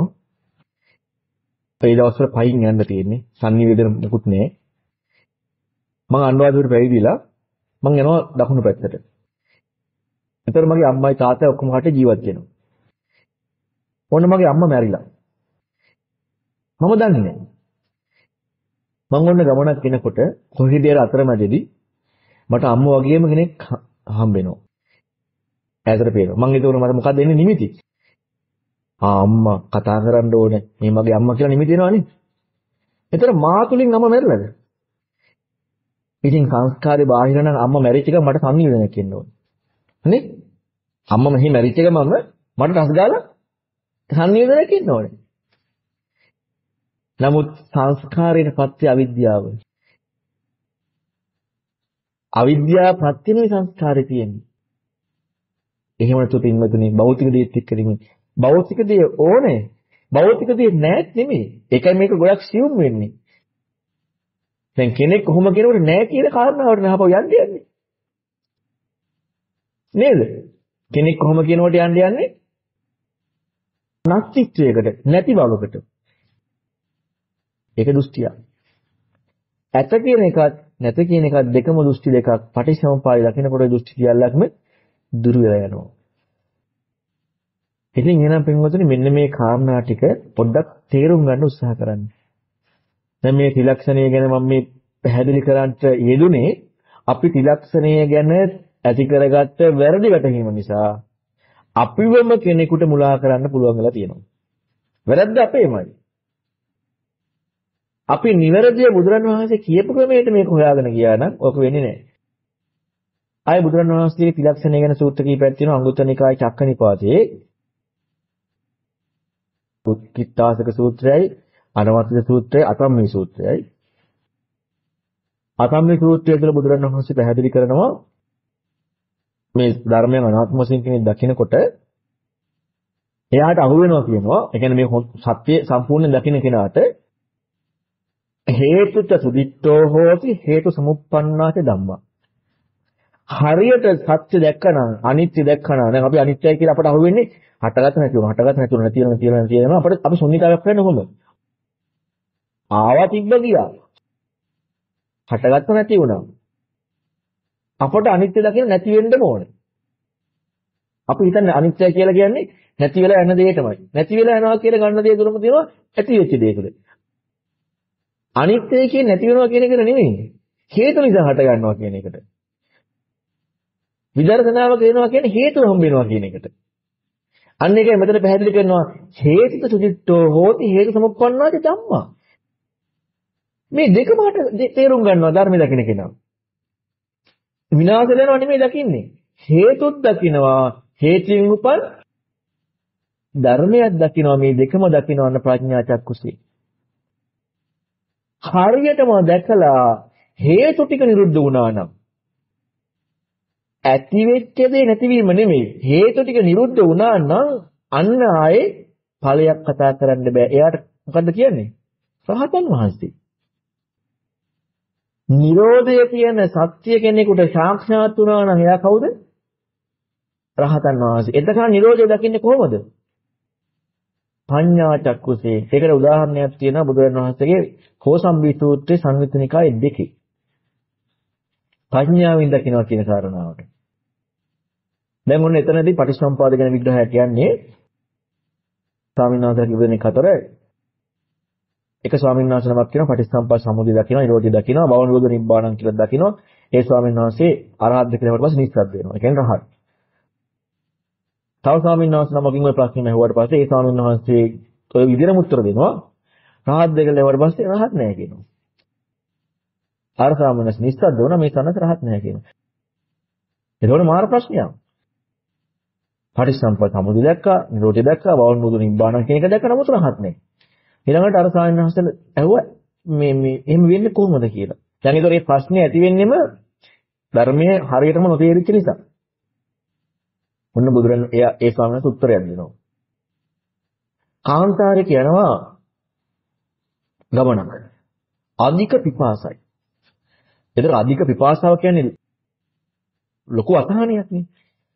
ඒ දවස්වල පයින් යන්න තියෙන්නේ. sannivedana මුකුත් නැහැ. මම අනුරාධපුර පැවිදිලා මම යනවා දකුණු පැත්තට. ඒතර මගේ අම්මයි තාත්තයි ඔක්කොම හට ජීවත් වෙනවා. ඔන්න මගේ අම්මා මැරිලා. මම දන්නේ නැහැ. මම ඔන්න ගමනක් යනකොට කොහෙද අතරමැදදී මට අම්මා වගේම කෙනෙක් හම්බ වෙනවා. ඈතට පේනවා. මම ඒතකොට මට මොකක්ද එන්නේ නිමිති? අම්මා කතා කරන්න ඕනේ. මේ මගේ අම්මා කියලා නිමිති එනවනේ. ඒතර මා තුලින් අම්මා මැරිලාද? ඉතින් සංස්කාරේ බාහිර නම් අම්මා මැරිච්ච එක මට සංනිවේදනයක් වෙන්න ඕනේ. නේ? අම්මා මෙහි මැරිච්ච එක මට රස ගාලා සංනිවේදනයක් වෙන්න ඕනේ. නමුත් සංස්කාරයේ පත්‍ය අවිද්‍යාව. අවිද්‍යාව ප්‍රත්‍යනේ සංස්කාරේ තියෙන්නේ. එහෙම නැතු පින්වතුනි භෞතික දේත් එක්ක නෙමෙයි. භෞතික දේ ඕනේ. භෞතික දේ නැත් නෙමෙයි. ඒකයි මේක ගොඩක් සියුම් වෙන්නේ. දැන් කෙනෙක් කොහොම කෙනෙකුට නැහැ කියන කාරණාවට නහපව යන්නේ. නේද? කෙනෙක් කොහොම කියනකොට යන්නේ නැතිත්වයකට, නැති බවකට. ඒක දෘෂ්ටිය. ඇත කියන එකත් නැත කියන එකත් දෙකම දෘෂ්ටි දෙකක්. පටිච්චසමුප්පාදය දකිනකොට දෘෂ්ටි සියල්ලක්ම දුරු වෙලා යනවා. ඉතින් එහෙනම් පින්වතුනි මෙන්න මේ කාරණා ටික පොඩ්ඩක් තේරුම් ගන්න උත්සාහ කරන්න. දැන් මේ ත්‍රිලක්ෂණය ගැන මම මේ පැහැදිලි කරන්නට යෙදුනේ අපි ත්‍රිලක්ෂණය ගැන ඇති කරගත්ත වැරදි වැටහීම නිසා අපිවම කෙනෙකුට මුලා කරන්න පුළුවන් වෙලා තියෙනවා. වැරද්ද අපේමයි. අපි නිවැරදිව බුදුරණවහන්සේ කියපු ක්‍රමයට මේක හොයාගෙන ගියා නම් ඔක වෙන්නේ නැහැ. ආයේ බුදුරණවහන්සේගේ ත්‍රිලක්ෂණය ගැන සූත්‍ර කීපයක් තියෙනවා අංගුත්තර නිකායේ චක්කනිපාතේ. උත්කිට්ඨාසක සූත්‍රයයි, අනවත්ත සූත්‍රයයි, අතම්මේ සූත්‍රයයි. අතම්මේ සූත්‍රය තුළ බුදුරණවහන්සේ පැහැදිලි කරනවා මේ ධර්මයන් අනාත්ම වශයෙන් කෙනෙක් දකිනකොට එයාට අහු වෙනවා කියනවා. ඒ කියන්නේ මේ සත්‍ය සම්පූර්ණයෙන් දකින කෙනාට හේතුච සුදිත්තෝ හෝති හේතු සමුප්පන්නාච ධම්මා. හරියට සත්‍ය දැක්කනම් අනිත්‍ය දැක්කනම් දැන් අපි අනිත්‍යයි කියලා අපට අහු වෙන්නේ හටගත නැති වුණා හටගත නැති වුණා තියෙනවා අපිට අපි ශුන්‍යතාවයක් වෙන්න කොහොමද? ආවා තිබ්බ ගියා. හටගත්ත නැති වුණා. අපට අනිත්‍ය දකින්න නැති වෙන්න ඕනේ. අපි හිතන්නේ අනිත්‍ය කියලා කියන්නේ නැති වෙලා යන දේ තමයි. නැති වෙලා යනවා කියලා ගන්න දේ තුරම තියෙනවා ඇති වෙච්ච දේ තුල. අනිත්‍ය කියන්නේ නැති වෙනවා කියන එක නෙමෙයි. හේතු නිසා හට ගන්නවා කියන එකට. විදර්ශනාව කියනවා කියන්නේ හේතු හම්බ වෙනවා කියන එකට. අන්න ඒකයි මෙතන පැහැදිලි කරනවා හේතුක සුදිත්තෝ හෝති හේතු සමුප්පන්නාච ධම්මා. මේ දෙකම තේරුම් ගන්නවා ධර්මය දකින්න කෙනා. විනාශ වෙනවා නෙමෙයි දකින්නේ. හේතුත් දකින්නවා හේතුන් උපන් ධර්මයක් දකින්නවා මේ දෙකම දකින්නවා අන්න ප්‍රඥා චක්කුසේ. හරියටම දැකලා හේතු ටික නිරුද්ධ වුණා නම් ඇති වෙච්ච දේ නැතිවීම නෙමෙයි හේතු ටික නිරුද්ධ වුණා නම් අන්න ආයේ ඵලයක් කතා කරන්න බෑ. එයාට මොකද්ද කියන්නේ? රහතන් වහන්සේ. නිරෝධය කියන සත්‍ය කෙනෙකුට සාක්ෂාත් වුණා නම් එයා කවුද? රහතන් වහන්සේ. එතකන් නිරෝධය දකින්නේ කොහොමද? පඤ්ඤා චක්කුසේ. ඒකට උදාහරණයක් තියෙනවා බුදුරජාණන් වහන්සේගේ කෝසම්බී සූත්‍රයේ සංයුත්ත නිකායේ 2. පඤ්ඤාවෙන් දකින්නවා කියන කාරණාවට. දැන් ඔන්න එතනදී පටිච්චසමුපාද ගැන විග්‍රහය කියන්නේ ස්වාමීන් වහන්සේ කිව්ව දෙනෙක් අතර එක ස්වාමීන් වහන්සේ නමක් කියනවා පටිච්චසමුපාද සමුදය දකින්නවා, නිරෝධය දකින්නවා, භව නිරෝධ නිබ්බාණං කියලා දකින්නවා. ඒ ස්වාමීන් වහන්සේ අරහත් කියලා ඊට පස්සේ නිස්සද්ද වෙනවා. ඒ කියන්නේ රහත්. තව ස්වාමීන් වහන්සේ නමකින් ওই ප්‍රශ්නේ අහුවාට පස්සේ ඒ ස්වාමීන් වහන්සේ ඔය විදිහටම උත්තර දෙනවා. රහත් දෙක ලැබුවට පස්සේ රහත් නැහැ කියනවා. අර ස්වාමීන් වහන්සේ නිස්සද්ද වුණා මේ සන්නත රහත් නැහැ කියනවා. ඒකෝන මාර ප්‍රශ්නයක්. පටිච්චසමුප්පාද සමුදය දැක්කා, නිරෝධය දැක්කා, භව නිරෝධ නිබ්බාණං කියන එක දැක්කා නමුත් රහත් නැහැ. ඊළඟට අර ස්වාමීන් වහන්සේ ඇහුවා මේ එහෙම වෙන්නේ කොහොමද කියලා. දැන් ඒතකොට මේ ප්‍රශ්නේ ඇති වෙන්නෙම ධර්මයේ හරියටම නොතේරිච්ච නිසා. ඔන්න බුදුරන් ඒ ස්වාමීන් වහන්සේ උත්තරයක් දෙනවා. කාන්තාරේ කියනවා ගමනක්. අධික පිපාසයි. ඒතර අධික පිපාසාව කියන්නේ ලොකු අසහනයක් නේ.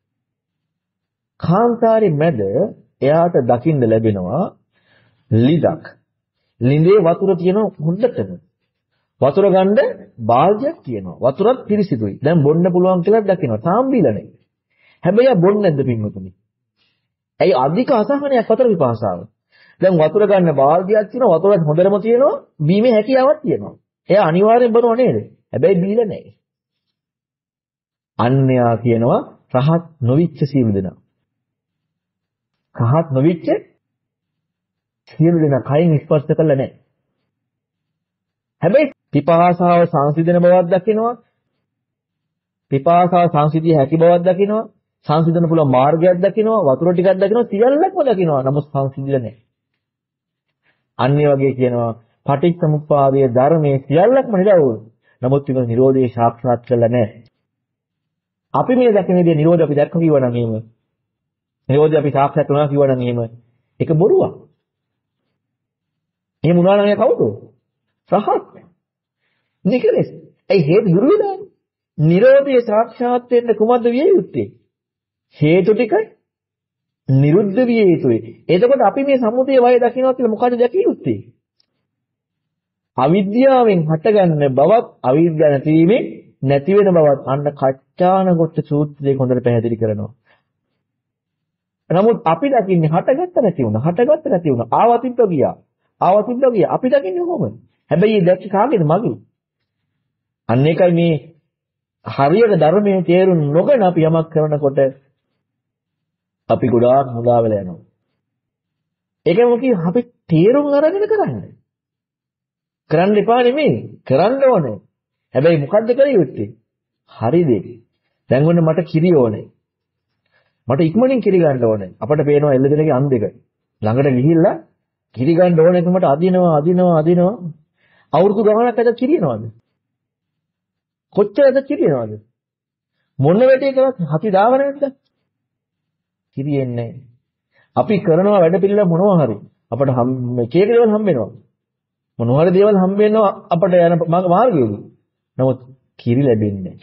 කාන්තාරේ මැද එයාට දකින්න ලැබෙනවා ලිදක්. ලිඳේ වතුර තියෙනවා හොඳටම. වතුර ගන්න බාල්දියක් තියෙනවා. වතුරත් පිරිසිදුයි. දැන් බොන්න පුළුවන් කියලා දකිනවා. තාම බීලා නැහැ. හැබැයි බොන්නේ නැද්ද පින්වතුනි? ඇයි අධික අසහනයක් වතුර විපාසාව? දැන් වතුර ගන්න බාල්දියක් තියෙනවා. වතුරත් හොඳටම තියෙනවා. බීමේ හැකියාවක් තියෙනවා. එයා අනිවාර්යෙන් බොනව නේද? හැබැයි බීලා නැහැ. අන්‍යයා කියනවා රහත් නොවිච්ච සියලු දෙනා. රහත් නොවිච්ච සියලු දෙනා කයින් ස්පර්ශ කළා නැහැ. හැබැයි පිපාසාව සංසිඳන බවක් දකිනවා. පිපාසාව සංසිඳිය හැකි බවක් දකිනවා. සංසිඳන පුළුවන් මාර්ගයක් දකිනවා. වතුර ටිකක් දකිනවා. සියල්ලක්ම දකිනවා. නමුත් සංසිඳිලා නැහැ. අන්‍ය වගේ කියනවා පටිච්චසමුප්පාදයේ ධර්මයේ සියල්ලක්ම නිරවුල්. නමුත් ඒක නිරෝධයේ සාක්ෂාත් කරලා නැහැ. අපි මේ දැකන දේ නිරෝධ අපි දැක්ක කිව්වනම් එහෙම. නිරෝධය අපි සාක්ෂාත් වුණා කිව්වනම් එහෙම. ඒක බොරුවක්. එහෙම වුණා නම් කවුද? රහත්. නිකලස්. ඒ හේතු දුරු වෙලානේ. නිරෝධය සාක්ෂාත් වෙන්න කුමද්ද විය යුත්තේ? හේතු ටික නිරුද්ධ විය යුතුයි. එතකොට අපි මේ සමුදය වය දකින්නවා කියලා මොකද දැකිය යුත්තේ? අවිද්‍යාවෙන් හටගන්න බවත් අවිද්‍යාව නැතිවීමෙන් නැති වෙන බවත් අන්න කච්චානගොට්ට සූත්‍රයේ හොඳට පැහැදිලි කරනවා. නමුත් අපි දකින්නේ හටගත්ත නැති වුණා. හටගත්ත නැති වුණා. ආවතිද්ද ගියා. ආවතිද්ද ගියා. අපි දකින්නේ කොහොමද? හැබැයි මේ දැක්ක කාගේද? මගේ. අන්න ඒකයි මේ හරියට ධර්මයේ තේරුම් නොගෙන අපි යමක් කරනකොට අපි ගොඩාක් මුලා වෙලා යනවා. ඒකම කිව්ව අපි තේරුම් අරගෙන කරන්නේ. කරන්න එපා නෙමෙයි. කරන්න ඕනේ. හැබැයි මොකද්ද කළ යුත්තේ? හරි දේ. දැන් ඔන්න මට කිරි ඕනේ. මට ඉක්මනින් කිරි ගන්න ඕනේ. අපට පේනවා එල්ල දෙනගේ අන් දෙක. ළඟට ගිහිල්ලා කිරි ගන්න ඕනේ මට අදිනවා. අවුරුදු ගාණක් ඇද කිරිනවද? කොච්චරද කිරිනවද? මොන වෙටේ කරත් අපි දාව නැද්ද? කිරියෙන්නේ. අපි කරනවා වැඩ පිළිවෙල මොනවා හරි. අපට එක එක දේවල් හම්බ වෙනවා. මොනවා හරි දේවල් හම්බ වෙනවා අපට යන මාර්ගයේදී. නමුත් කිරි ලැබෙන්නේ නැහැ.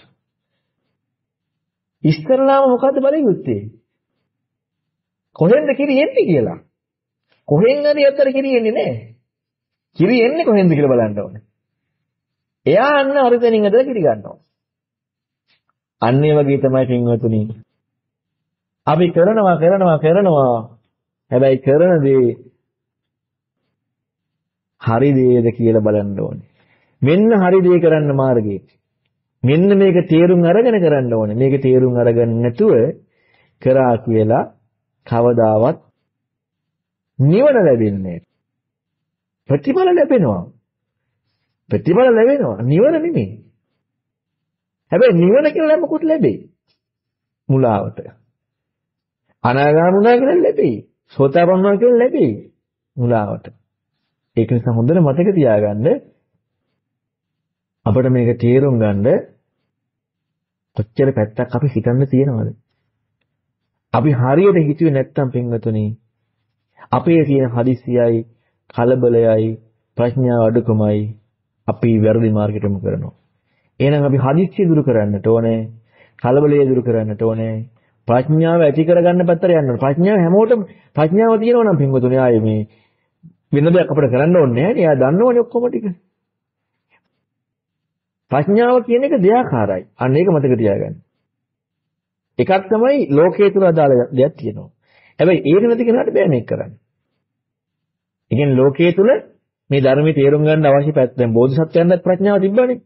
ඉස්තරලාම මොකද්ද බලන්නේ යුත්තේ? කොහෙන්ද කිරි එන්නේ කියලා. කොහෙන් හරි අතර කිරි එන්නේ නැහැ. කිරි එන්නේ කොහෙන්ද කියලා බලන්න ඕනේ. එයා අන්න හරිතනින් අතර කිරි ගන්නවා. අන්න ඒ වගේ තමයි පින්වතුනි. අපි කරනවා. හැබැයි කරන දේ හරි දේද කියලා බලන්න ඕනේ. මෙන්න හරි දේ කරන්න මාර්ගය. මෙන්න මේක තේරුම් අරගෙන කරන්න ඕනේ. මේක තේරුම් අරගෙන නැතුව කරා කියලා කවදාවත් නිවන ලැබෙන්නේ නැහැ. ප්‍රතිඵල ලැබෙනවා. නිවන නෙමෙයි. හැබැයි නිවන කියලා මොකුත් ලැබෙයි. මුලාවට. අනාගාමුණා කියලා ලැබෙයි. සෝතාපන්නවා කියලා ලැබෙයි. මුලාවට. ඒක නිසා හොඳට මතක තියාගන්න අපිට මේක තේරුම් ගන්න කොච්චර පැත්තක් අපි හිතන්න තියෙනවද? අපි හරියට හිතුවේ නැත්තම් පින්වතුනි අපේ තියෙන හදිස්සියයි කලබලයයි ප්‍රඥාව අඩුකමයි අපි වැරදි මාර්ගයට යොමු කරනවා. එහෙනම් අපි හදිස්සිය දුරු කරන්නට ඕනේ, කලබලය දුරු කරන්නට ඕනේ, ප්‍රඥාව ඇති කරගන්න පැත්තට යන්න ඕනේ. ප්‍රඥාව හැමෝටම ප්‍රඥාව තියෙනවා නම් පින්වතුනි ආයේ මේ වෙන දෙයක් අපිට කරන්න ඕනේ නැහැ නේ. එයා දන්නවනේ ඔක්කොම ටික. ප්‍රඥාව කියන එක දෙයාකාරයි. අන්න ඒක මතක තියාගන්න. එකක් තමයි ලෝකයේ තුල අදාළ දෙයක් තියෙනවා. හැබැයි ඒක නැති කෙනාට බෑ මේක කරන්න. ඒ කියන්නේ ලෝකයේ තුල මේ ධර්මයේ තේරුම් ගන්න අවශ්‍ය පැත්ත දැන් බෝධිසත්වයන්ට ප්‍රඥාව තිබ්බනේ.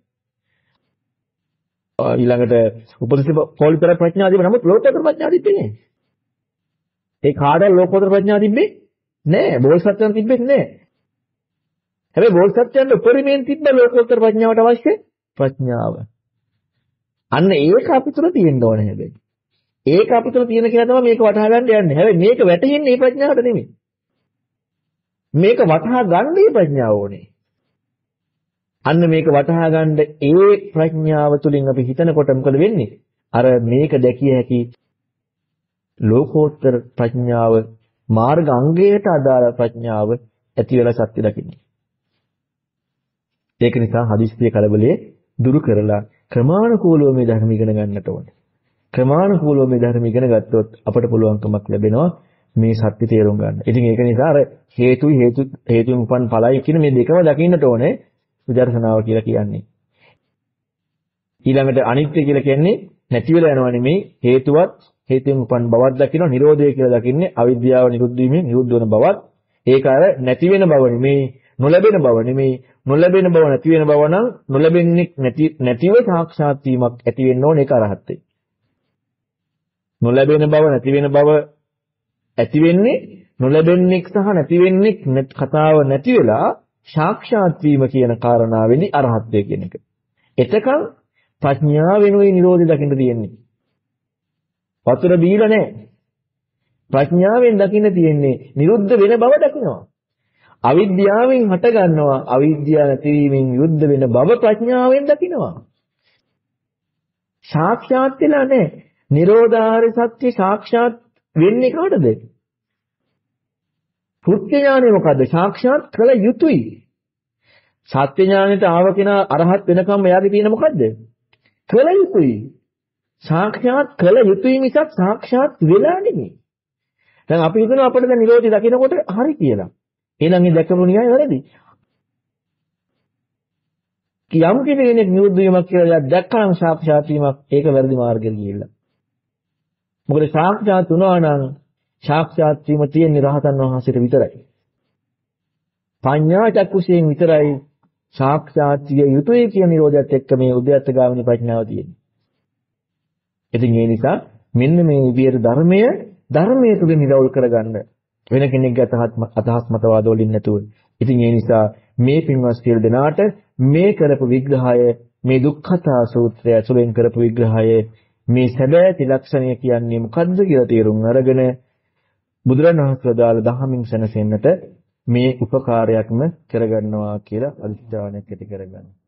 ඊළඟට උපදේශ පොලිතර ප්‍රඥාව තිබ්බ නමුත් ලෝකෝත්තර ප්‍රඥාව තිබ්බේ නෑ. ඒ කාටද ලෝකෝත්තර ප්‍රඥාව තිබ්බේ? නෑ. බෝධිසත්වයන් තිබ්බේ නෑ. හැබැයි බෝධිසත්වයන්ට උපරිමයෙන් තිබ්බ ලෝකෝත්තර ප්‍රඥාවට අවශ්‍ය ප්‍රඥාව. අන්න ඒක අපි තුල තියෙන්න ඕනේ හැබැයි. ඒක අපි තුල තියෙන කියලා තමයි මේක වටහා ගන්න යන්නේ. හැබැයි මේක වැටහෙන්නේ මේ ප්‍රඥාවට නෙමෙයි. මේක වටහා ගන්න මේ ප්‍රඥාව ඕනේ. අන්න මේක වටහා ගන්න ඒ ප්‍රඥාව තුලින් අපි හිතනකොට මොකද වෙන්නේ? අර මේක දැකිය හැකි ලෝකෝත්තර ප්‍රඥාව මාර්ග අංගයට අදාළ ප්‍රඥාව ඇති වෙලා සත්‍ය දකින්නේ. ඒක නිසා හදිස්සිය කලබලයේ දුරු කරලා ක්‍රමානුකූලව මේ ධර්ම ඉගෙන ගන්නට ඕනේ. ක්‍රමානුකූලව මේ ධර්ම ඉගෙන ගත්තොත් අපට පුළුවන්කමක් ලැබෙනවා මේ සත්‍ය තේරුම් ගන්න. ඉතින් ඒක නිසා අර හේතුන් උපන් ඵලයි කියන මේ දෙකම දකින්නට ඕනේ විදර්ශනාව කියලා කියන්නේ. ඊළඟට අනිත්‍ය කියලා කියන්නේ නැති වෙලා යනවා නෙමෙයි හේතුවත් හේතුන් උපන් බවක් දකින්න නිරෝධය කියලා දකින්නේ අවිද්‍යාව නිරුද්ධ වීමෙන් නිරුද්ධ වෙන බවත්. ඒක අර නැති වෙන බව නෙමෙයි නොලැබෙන බව නෙමෙයි නොලැබෙන බව නැති වෙන බව නම් නොලැබෙන්නේ නැතිව සාක්ෂාත් වීමක් ඇති වෙන්න ඕනේ ඒක අරහත්ත්වය. නොලැබෙන බව නැති වෙන බව ඇති වෙන්නේ නොලැබෙන්නේ සහ නැති වෙන්නේ කතාව නැති වෙලා සාක්ෂාත් වීම කියන කාරණාවෙනි අරහත්ත්වය කියන එක. එතකන් ප්‍රඥාවෙනුයි නිරෝධය දකින්න තියෙන්නේ. වතුර බීලා නැහැ. ප්‍රඥාවෙන් දකින්න තියෙන්නේ නිරුද්ධ වෙන බව දකිනවා. අවිද්‍යාවෙන් හට ගන්නවා අවිද්‍යාව නැතිවීමෙන් යුද්ධ වෙන බව ප්‍රඥාවෙන් දකිනවා. සාක්ෂාත් වෙලා නැහැ. නිරෝධාරි සත්‍ය සාක්ෂාත් වෙන්නේ කාටද? සුත්‍ය ඥානෙ මොකද්ද? සාක්ෂාත් කළ යුතුයි. සත්‍ය ඥානෙට ආව කෙනා අරහත් වෙනකම් එයාගේ තියෙන මොකද්ද? කළ යුතුයි. සාක්ෂාත් කළ යුතුයි මිසක් සාක්ෂාත් වෙලා නෙමෙයි. දැන් අපි හිතනවා අපිට දැන් නිරෝධය දකිනකොට හරි කියලා. එහෙනම් මේ දැකපු න්‍යාය වැරදි. යම් කෙනෙක් නිරුද්ධ වීමක් කියලා දැක්කම සාක්ෂාත් වීමක් ඒක වැරදි මාර්ගයෙන් ගිහිල්ලා. මොකද සාක්ෂාත් වුණා නම් සාක්ෂාත් වීම තියෙන්නේ රහතන් වහන්සේට විතරයි. පඤ්ඤා චක්කුසයෙන් විතරයි සාක්ෂාත් විය යුතුයි කියන නිරෝධයත් එක්ක මේ උද්‍යත්ත ගාමිනී ප්‍රඥාව තියෙන්නේ. ඉතින් ඒ නිසා මෙන්න මේ විදියට ධර්මයේ තුලින් නිරවුල් කරගන්න වෙන කෙනෙක්ගේ අදහස් මතවාද වලින් නැතුව. ඉතින් ඒ නිසා මේ පින්වත් සියලු දෙනාට මේ කරපු විග්‍රහය මේ දුක්ඛතා සූත්‍රය ඇතුළෙන් කරපු විග්‍රහය මේ සැබෑ ත්‍රිලක්ෂණය කියන්නේ මොකද්ද කියලා තේරුම් අරගෙන බුදුරණවහන්සේ දාල දහමින් සැනසෙන්නට මේ උපකාරයක්ම කරගන්නවා කියලා අදිස්ථානයක් ඇති කරගන්න.